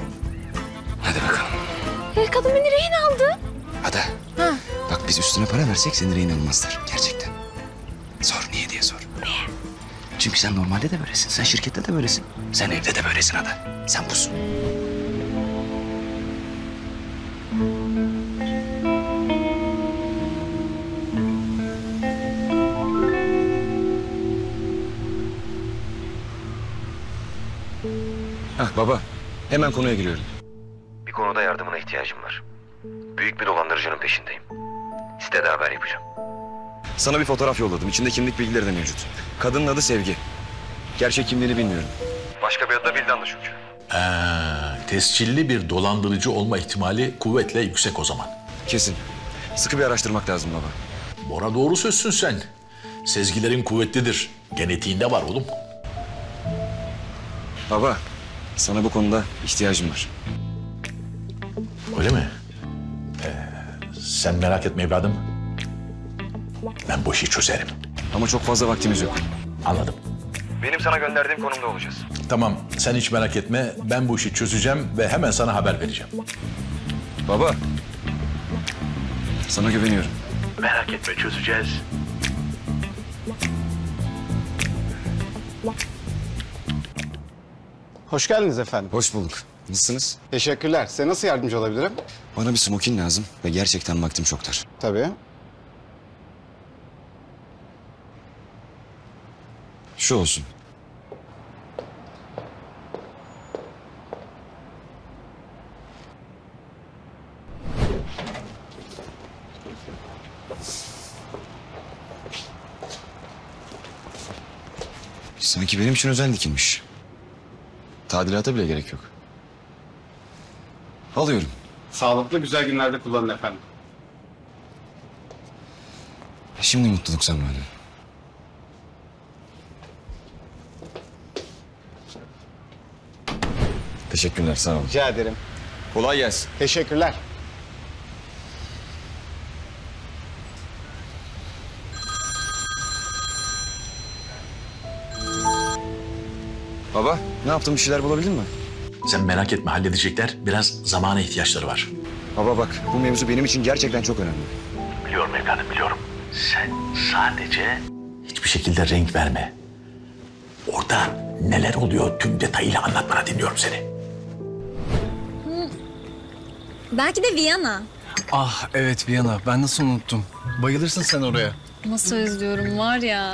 Hadi bakalım. E, kadın beni rehin aldı. Ada. Bak biz üstüne para versek seni rehin almazlar. Gerçekten. Sor niye diye sor. Niye? Çünkü sen normalde de böylesin. Sen şirkette de böylesin. Sen evde de böylesin Ada. Sen busun. Hah baba. Hemen konuya giriyorum. Bir konuda yardımına ihtiyacım var. Büyük bir dolandırıcının peşindeyim. Sitede haber yapacağım. Sana bir fotoğraf yolladım. İçinde kimlik bilgileri de mevcut. Kadının adı Sevgi. Gerçek kimliğini bilmiyorum. Başka bir adı da Vildan'dı çünkü. Ee, tescilli bir dolandırıcı olma ihtimali kuvvetle yüksek o zaman. Kesin. Sıkı bir araştırmak lazım baba. Bora doğru sözsün sen. Sezgilerin kuvvetlidir. Genetiğinde var oğlum. Baba, sana bu konuda ihtiyacım var. Öyle mi? Ee, sen merak etme evladım. Ben bu işi çözerim. Ama çok fazla vaktimiz yok. Anladım. Benim sana gönderdiğim konumda olacağız. Tamam, sen hiç merak etme. Ben bu işi çözeceğim ve hemen sana haber vereceğim. Baba, sana güveniyorum. Merak etme, çözeceğiz. Hoş geldiniz efendim. Hoş bulduk. Nasılsınız? Teşekkürler. Size nasıl yardımcı olabilirim? Bana bir smokin lazım ve gerçekten vaktim çok dar. Tabii. Şu olsun. Sanki benim için özel dikilmiş. Tadilata bile gerek yok. Alıyorum. Sağlıklı güzel günlerde kullanın efendim. Şimdi mutluluk zamanı. Teşekkürler, sağ olun. Rica ederim. Kolay gelsin. Teşekkürler. Baba, ne yaptın? Bir şeyler bulabildin mi? Sen merak etme, halledecekler. Biraz zamana ihtiyaçları var. Baba bak, bu mevzu benim için gerçekten çok önemli. Biliyorum evladım, biliyorum. Sen sadece hiçbir şekilde renk verme. Orada neler oluyor tüm detayıyla anlat bana, dinliyorum seni. Belki de Viyana. Ah evet Viyana. Ben nasıl unuttum. Bayılırsın sen oraya. Nasıl özlüyorum var ya.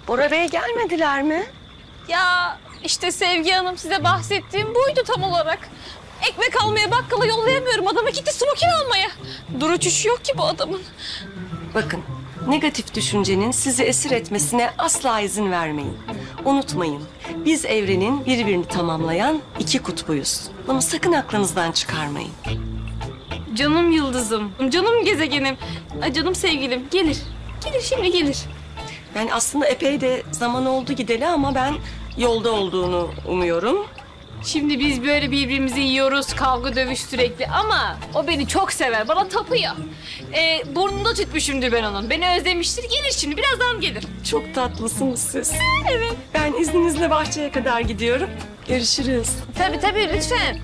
Bora Bey gelmediler mi? Ya işte Sevgi Hanım, size bahsettiğim buydu tam olarak. Ekmek almaya bakkala yollayamıyorum. Adama gitti smokin almaya. Dur uçuşu yok ki bu adamın. Bakın, negatif düşüncenin sizi esir etmesine asla izin vermeyin. Unutmayın, biz evrenin birbirini tamamlayan iki kutbuyuz. Bunu sakın aklınızdan çıkarmayın. Canım yıldızım, canım gezegenim, ay canım sevgilim. Gelir, gelir şimdi gelir. Yani aslında epey de zaman oldu gideli ama ben yolda olduğunu umuyorum. Şimdi biz böyle birbirimizi yiyoruz, kavga dövüş sürekli ama o beni çok sever, bana tapıyor. Ee, burnunda tutmuşumdur ben onun. Beni özlemiştir, gelir şimdi, birazdan gelir. Çok tatlısınız siz. Evet. Ben izninizle bahçeye kadar gidiyorum. Görüşürüz. Tabii tabii, lütfen.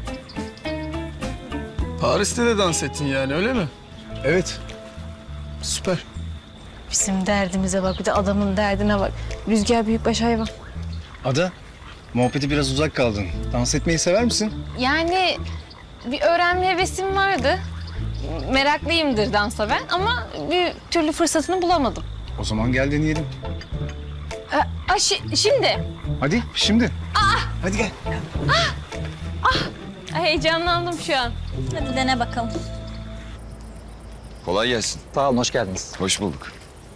Paris'te de dans ettin yani öyle mi? Evet. Süper. Bizim derdimize bak, bir de adamın derdine bak. Rüzgar büyükbaş hayvan. Ada, muhabbeti biraz uzak kaldın. Dans etmeyi sever misin? Yani bir öğrenme hevesim vardı. Meraklıyımdır dansa ben ama bir türlü fırsatını bulamadım. O zaman gel deneyelim. Aa, aa, şi- şimdi. Hadi şimdi. Aa! Hadi gel. Ah! Ah! Ay, heyecanlandım şu an. Hadi dene bakalım. Kolay gelsin. Sağ olun, hoş geldiniz. Hoş bulduk.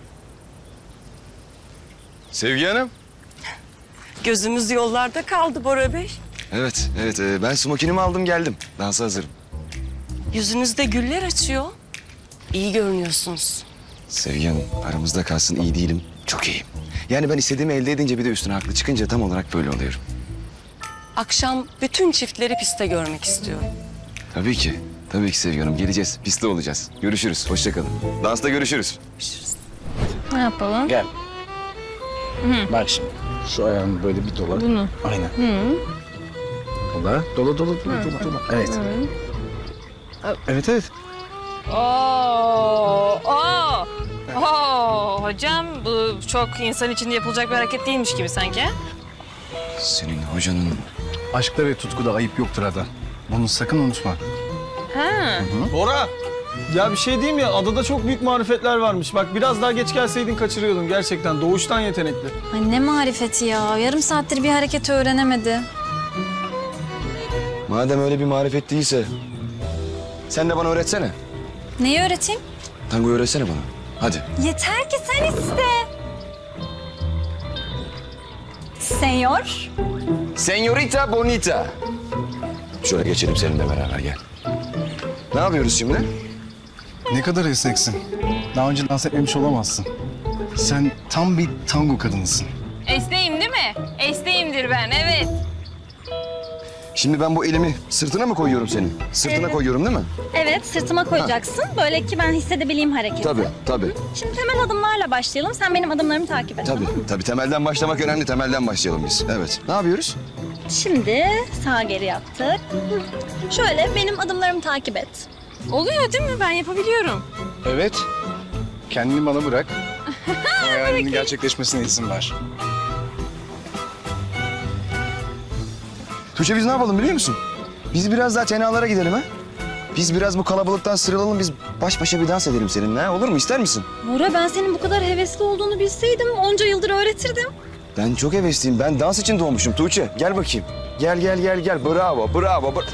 Sevgi Hanım. Gözümüz yollarda kaldı Bora Bey. Evet, evet. e, ben smokinimi aldım geldim. Dansa hazırım. Yüzünüzde güller açıyor. İyi görünüyorsunuz. Sevgi Hanım, aramızda kalsın iyi değilim. Çok iyiyim. Yani ben istediğimi elde edince bir de üstüne haklı çıkınca tam olarak böyle oluyorum. Akşam bütün çiftleri piste görmek istiyorum. Tabii ki. Tabii ki Sevgi Hanım. Geleceğiz. Pistte olacağız. Görüşürüz. Hoşça kalın. Dansta görüşürüz. Ne yapalım? Gel. Hı. Bak şimdi. Şu ayağını böyle bir dola. Bunu. Aynen. Hı. Dola. Dola, dola, dola, dola, dola. Evet. Hı. Evet, evet. Oo, oo, oo. Hocam bu çok insan içinde yapılacak bir hareket değilmiş gibi sanki. Senin hocanın... Aşkta ve tutkuda ayıp yoktur Ada. Bunu sakın unutma. Ha. Bora! Ya bir şey diyeyim ya, adada çok büyük marifetler varmış. Bak biraz daha geç gelseydin kaçırıyordun gerçekten. Doğuştan yetenekli. Ay ne marifeti ya. Yarım saattir bir hareket öğrenemedi. Madem öyle bir marifet değilse... Sen de bana öğretsene. Neyi öğreteyim? Tangoyu öğretsene bana. Hadi. Yeter ki sen iste. Senyor. Señorita Bonita. Şöyle geçelim seninle beraber gel. Ne yapıyoruz şimdi? Ne kadar esneksin. Daha önce dans etmemiş olamazsın. Sen tam bir tango kadınısın. Esneyim değil mi? Esneyimdir ben, evet. Şimdi ben bu elimi sırtına mı koyuyorum senin? Sırtına Evet. koyuyorum değil mi? Evet, sırtıma koyacaksın. Böyle ki ben hissedebileyim hareketi. Tabii, tabii. Şimdi temel adımlarla başlayalım. Sen benim adımlarımı takip et. Tabii, tabii. Temelden başlamak önemli. Temelden başlayalım biz. Evet. Ne yapıyoruz? Şimdi sağ geri yaptık. Şöyle benim adımlarımı takip et. Oluyor değil mi? Ben yapabiliyorum. Evet. Kendini bana bırak. Hayalinin gerçekleşmesine izin ver. Tuğçe biz ne yapalım biliyor musun? Biz biraz daha tenalara gidelim ha? Biz biraz bu kalabalıktan sıyrılalım. Biz baş başa bir dans edelim seninle ha? Olur mu? İster misin? Bora, ben senin bu kadar hevesli olduğunu bilseydim onca yıldır öğretirdim. Ben çok hevesliyim. Ben dans için doğmuşum Tuğçe. Gel bakayım. Gel, gel, gel, gel. Bravo, bravo. bra-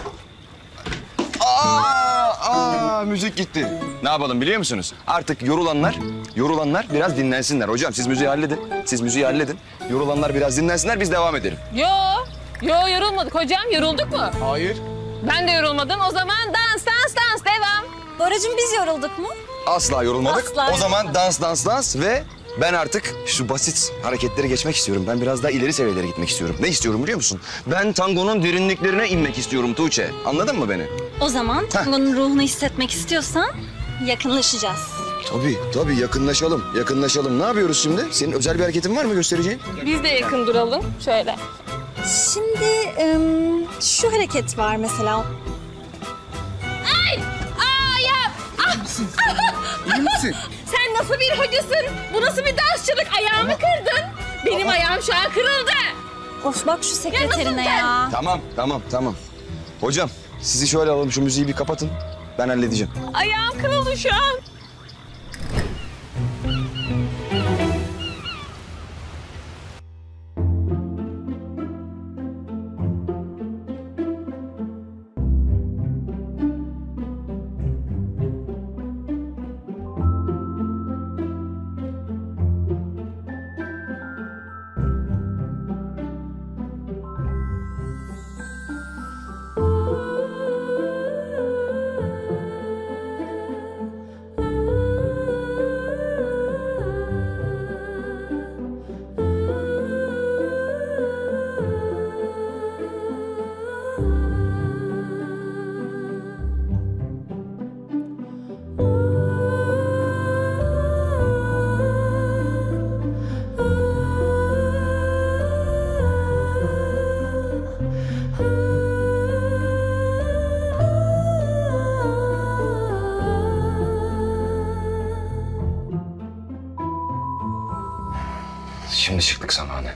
Aa, aa, müzik gitti. Ne yapalım biliyor musunuz? Artık yorulanlar, yorulanlar biraz dinlensinler. Hocam siz müziği halledin. Siz müziği halledin. Yorulanlar biraz dinlensinler, biz devam edelim. Yo, yo yorulmadık hocam. Yorulduk mu? Hayır. Ben de yorulmadım. O zaman dans, dans, dans. Devam. Boracığım biz yorulduk mu? Asla yorulmadık. Asla o zaman dans, dans, dans ve ben artık şu basit hareketleri geçmek istiyorum. Ben biraz daha ileri seviyelere gitmek istiyorum. Ne istiyorum biliyor musun? Ben tangonun derinliklerine inmek istiyorum Tuğçe. Anladın mı beni? O zaman tangonun ruhunu hissetmek istiyorsan yakınlaşacağız. Tabii, tabii yakınlaşalım, yakınlaşalım. Ne yapıyoruz şimdi? Senin özel bir hareketin var mı göstereceğin? Biz de yakın duralım. Şöyle. Şimdi ım, şu hareket var mesela. Ay! Aa yap! Ah! İyi misin? Sen nasıl bir hocasın? Bu nasıl bir dansçılık? Ayağımı kırdın. Benim ayağım şu an kırıldı. Of bak şu sekreterine ya. ya. Tamam, tamam, tamam. Hocam sizi şöyle alalım, şu müziği bir kapatın. Ben halledeceğim. Ayağım kırıldı şu an. Şimdi çıktık zamanı.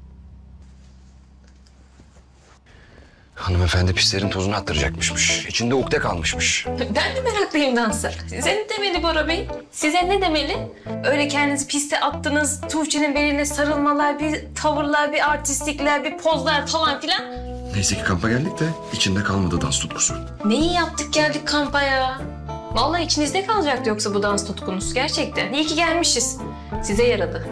Hanımefendi pislerin tozunu attıracakmışmış. İçinde ukde kalmışmış. Ben de meraklıyım dansa. Size ne demeli Bora Bey? Size ne demeli? Öyle kendinizi piste attınız, Tuğçe'nin beline sarılmalar, bir tavırlar, bir artistlikler, bir pozlar falan filan. Neyse ki kampa geldik de içinde kalmadı dans tutkusu. Ne iyi yaptık geldik kampa ya. Vallahi içinizde kalacaktı yoksa bu dans tutkunuz gerçekten. İyi ki gelmişiz. Size yaradı.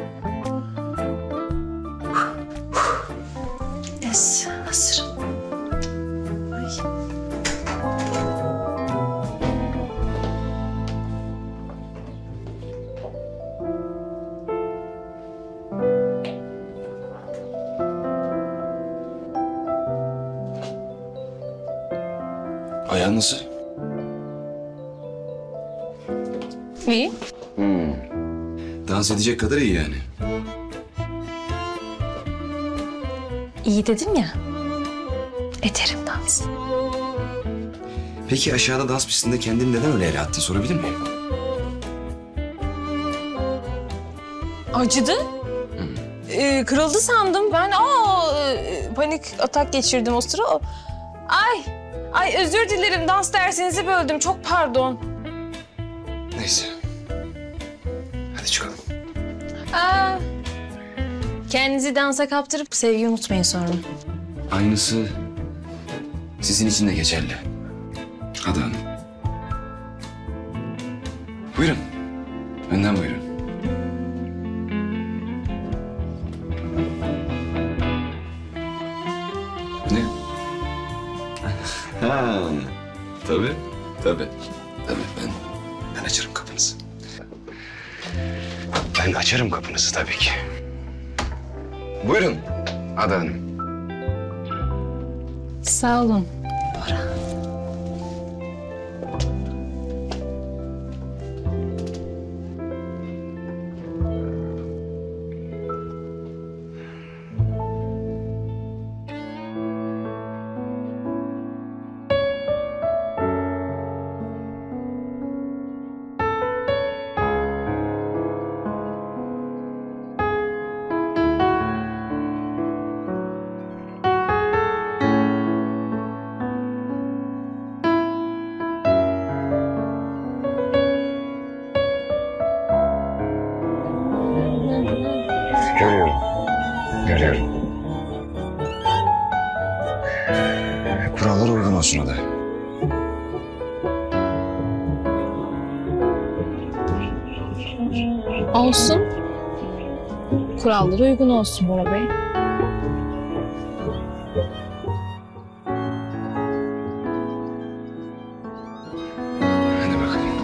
Yes, hazırım. Ayağın nasıl? İyi. Hmm. Dans edecek kadar iyi yani. İyi dedim ya. Ederim dans. Peki aşağıda dans pistinde kendini neden öyle ele attın sorabilir miyim? Acıdı. Ee, kırıldı sandım. Ben aa e, panik atak geçirdim o sıra. Ay, ay özür dilerim. Dans dersinizi böldüm. Çok pardon. Neyse. Hadi çıkalım. Aa, kendinizi dansa kaptırıp sevgiyi unutmayın sonra. Aynısı sizin için de geçerli. Ada Hanım. Buyurun. Önden buyurun. Ne? Ha, tabii, tabii. Tabii ben, ben açarım kapınızı. Ben açarım kapınızı tabii ki. Buyurun Ada Hanım. Sağ olun. Bora. Görüyorum. Görüyorum. Kurallara uygun olsun o da. Olsun. Kurallara uygun olsun Bora Bey. Hadi bakalım.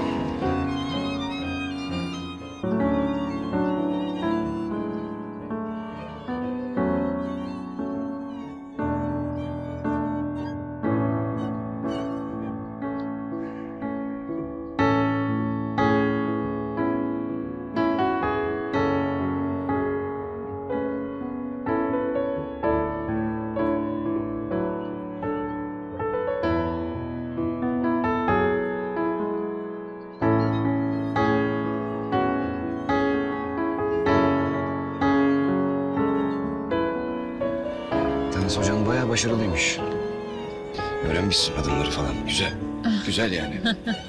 Dans hocan bayağı başarılıymış. Öğrenmişsin adımları falan. Güzel. Güzel yani.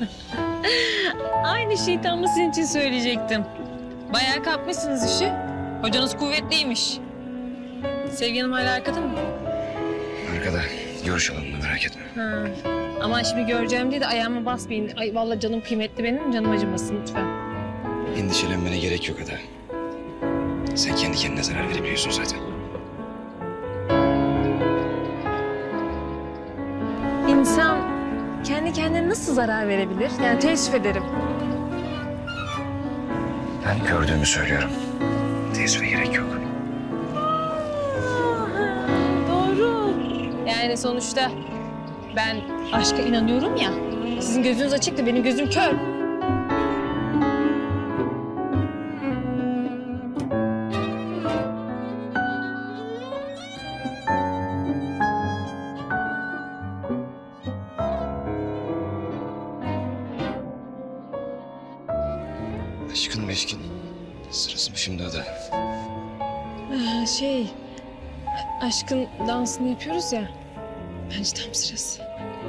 Aynı şeyi tam da sizin için söyleyecektim. Bayağı kapmışsınız işi. Hocanız kuvvetliymiş. Sevgi Hanım hala arkada mı? Arkada. Görüş alanında merak etme. Ha. Aman şimdi göreceğim diye de ayağıma basmayın. Ay vallahi canım kıymetli benim. Canım acımasın lütfen. Endişelenmene gerek yok Ada. Sen kendi kendine zarar verebiliyorsun zaten. İnsan kendi kendine nasıl zarar verebilir? Yani teessüf ederim. Ben gördüğümü söylüyorum. Teessüfe gerek yok. Doğru. Yani sonuçta ben aşka inanıyorum ya. Sizin gözünüz açıktı, benim gözüm kör. Aşkın meşkin. Sırası mı şimdi Ada? Ee, şey, aşkın dansını yapıyoruz ya. Bence tam sırası.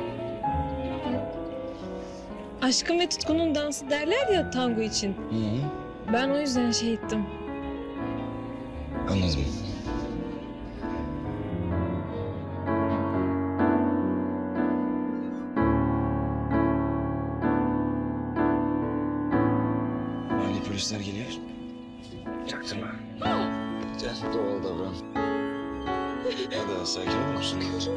Aşkın ve tutkunun dansı derler ya tango için. Hı. Ben o yüzden şey ettim. Anladım. Mahalle polisler geliyor. Çaktırma. Gel doğal davran. Hadi sakin olur musun?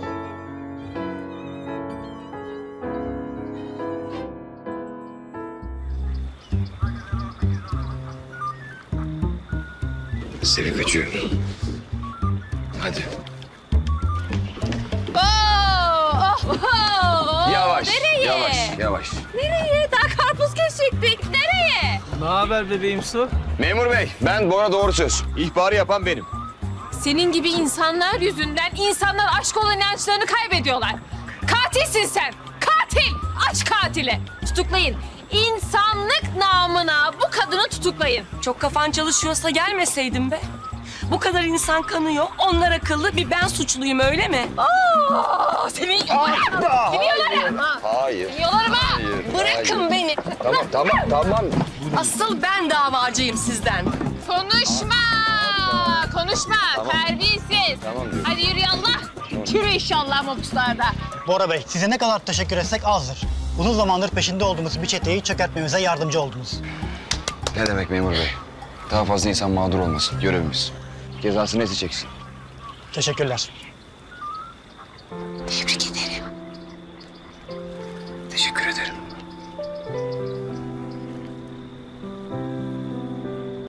Seni kaçıyor. Hadi. Oo, oh, oh, Yavaş, nereye? yavaş, yavaş. Nereye? Daha karpuz kesecektik. Nereye? Ne haber bebeğim Su? Memur bey, ben Bora Doğru Söz. İhbarı yapan benim. Senin gibi insanlar yüzünden insanlar aşk olan inançlarını kaybediyorlar. Katilsin sen. Katil. Aşk katili. Tutuklayın. İnsanlık namına bu kadını tutuklayın. Çok kafan çalışıyorsa gelmeseydin be. Bu kadar insan kanıyor, onlar akıllı, bir ben suçluyum öyle mi? Aa, seni seni yolarım. Hayır. Seni yolarım ha. Hayır, Bırakın hayır. beni. Tamam, tamam, tamam. Asıl ben davacıyım sizden. Konuşma. Konuşma. Tamam. Terbiyesiz. Tamam diyorum. Hadi yürü yallah. Yürü inşallah mopuslarda. Bora Bey, size ne kadar teşekkür etsek azdır. Uzun zamandır peşinde olduğumuz bir çeteyi çökertmemize yardımcı oldunuz. Ne demek memur bey? Daha fazla insan mağdur olmasın. Görevimiz. Cezasını nesi çeksin. Teşekkürler. Tebrik ederim.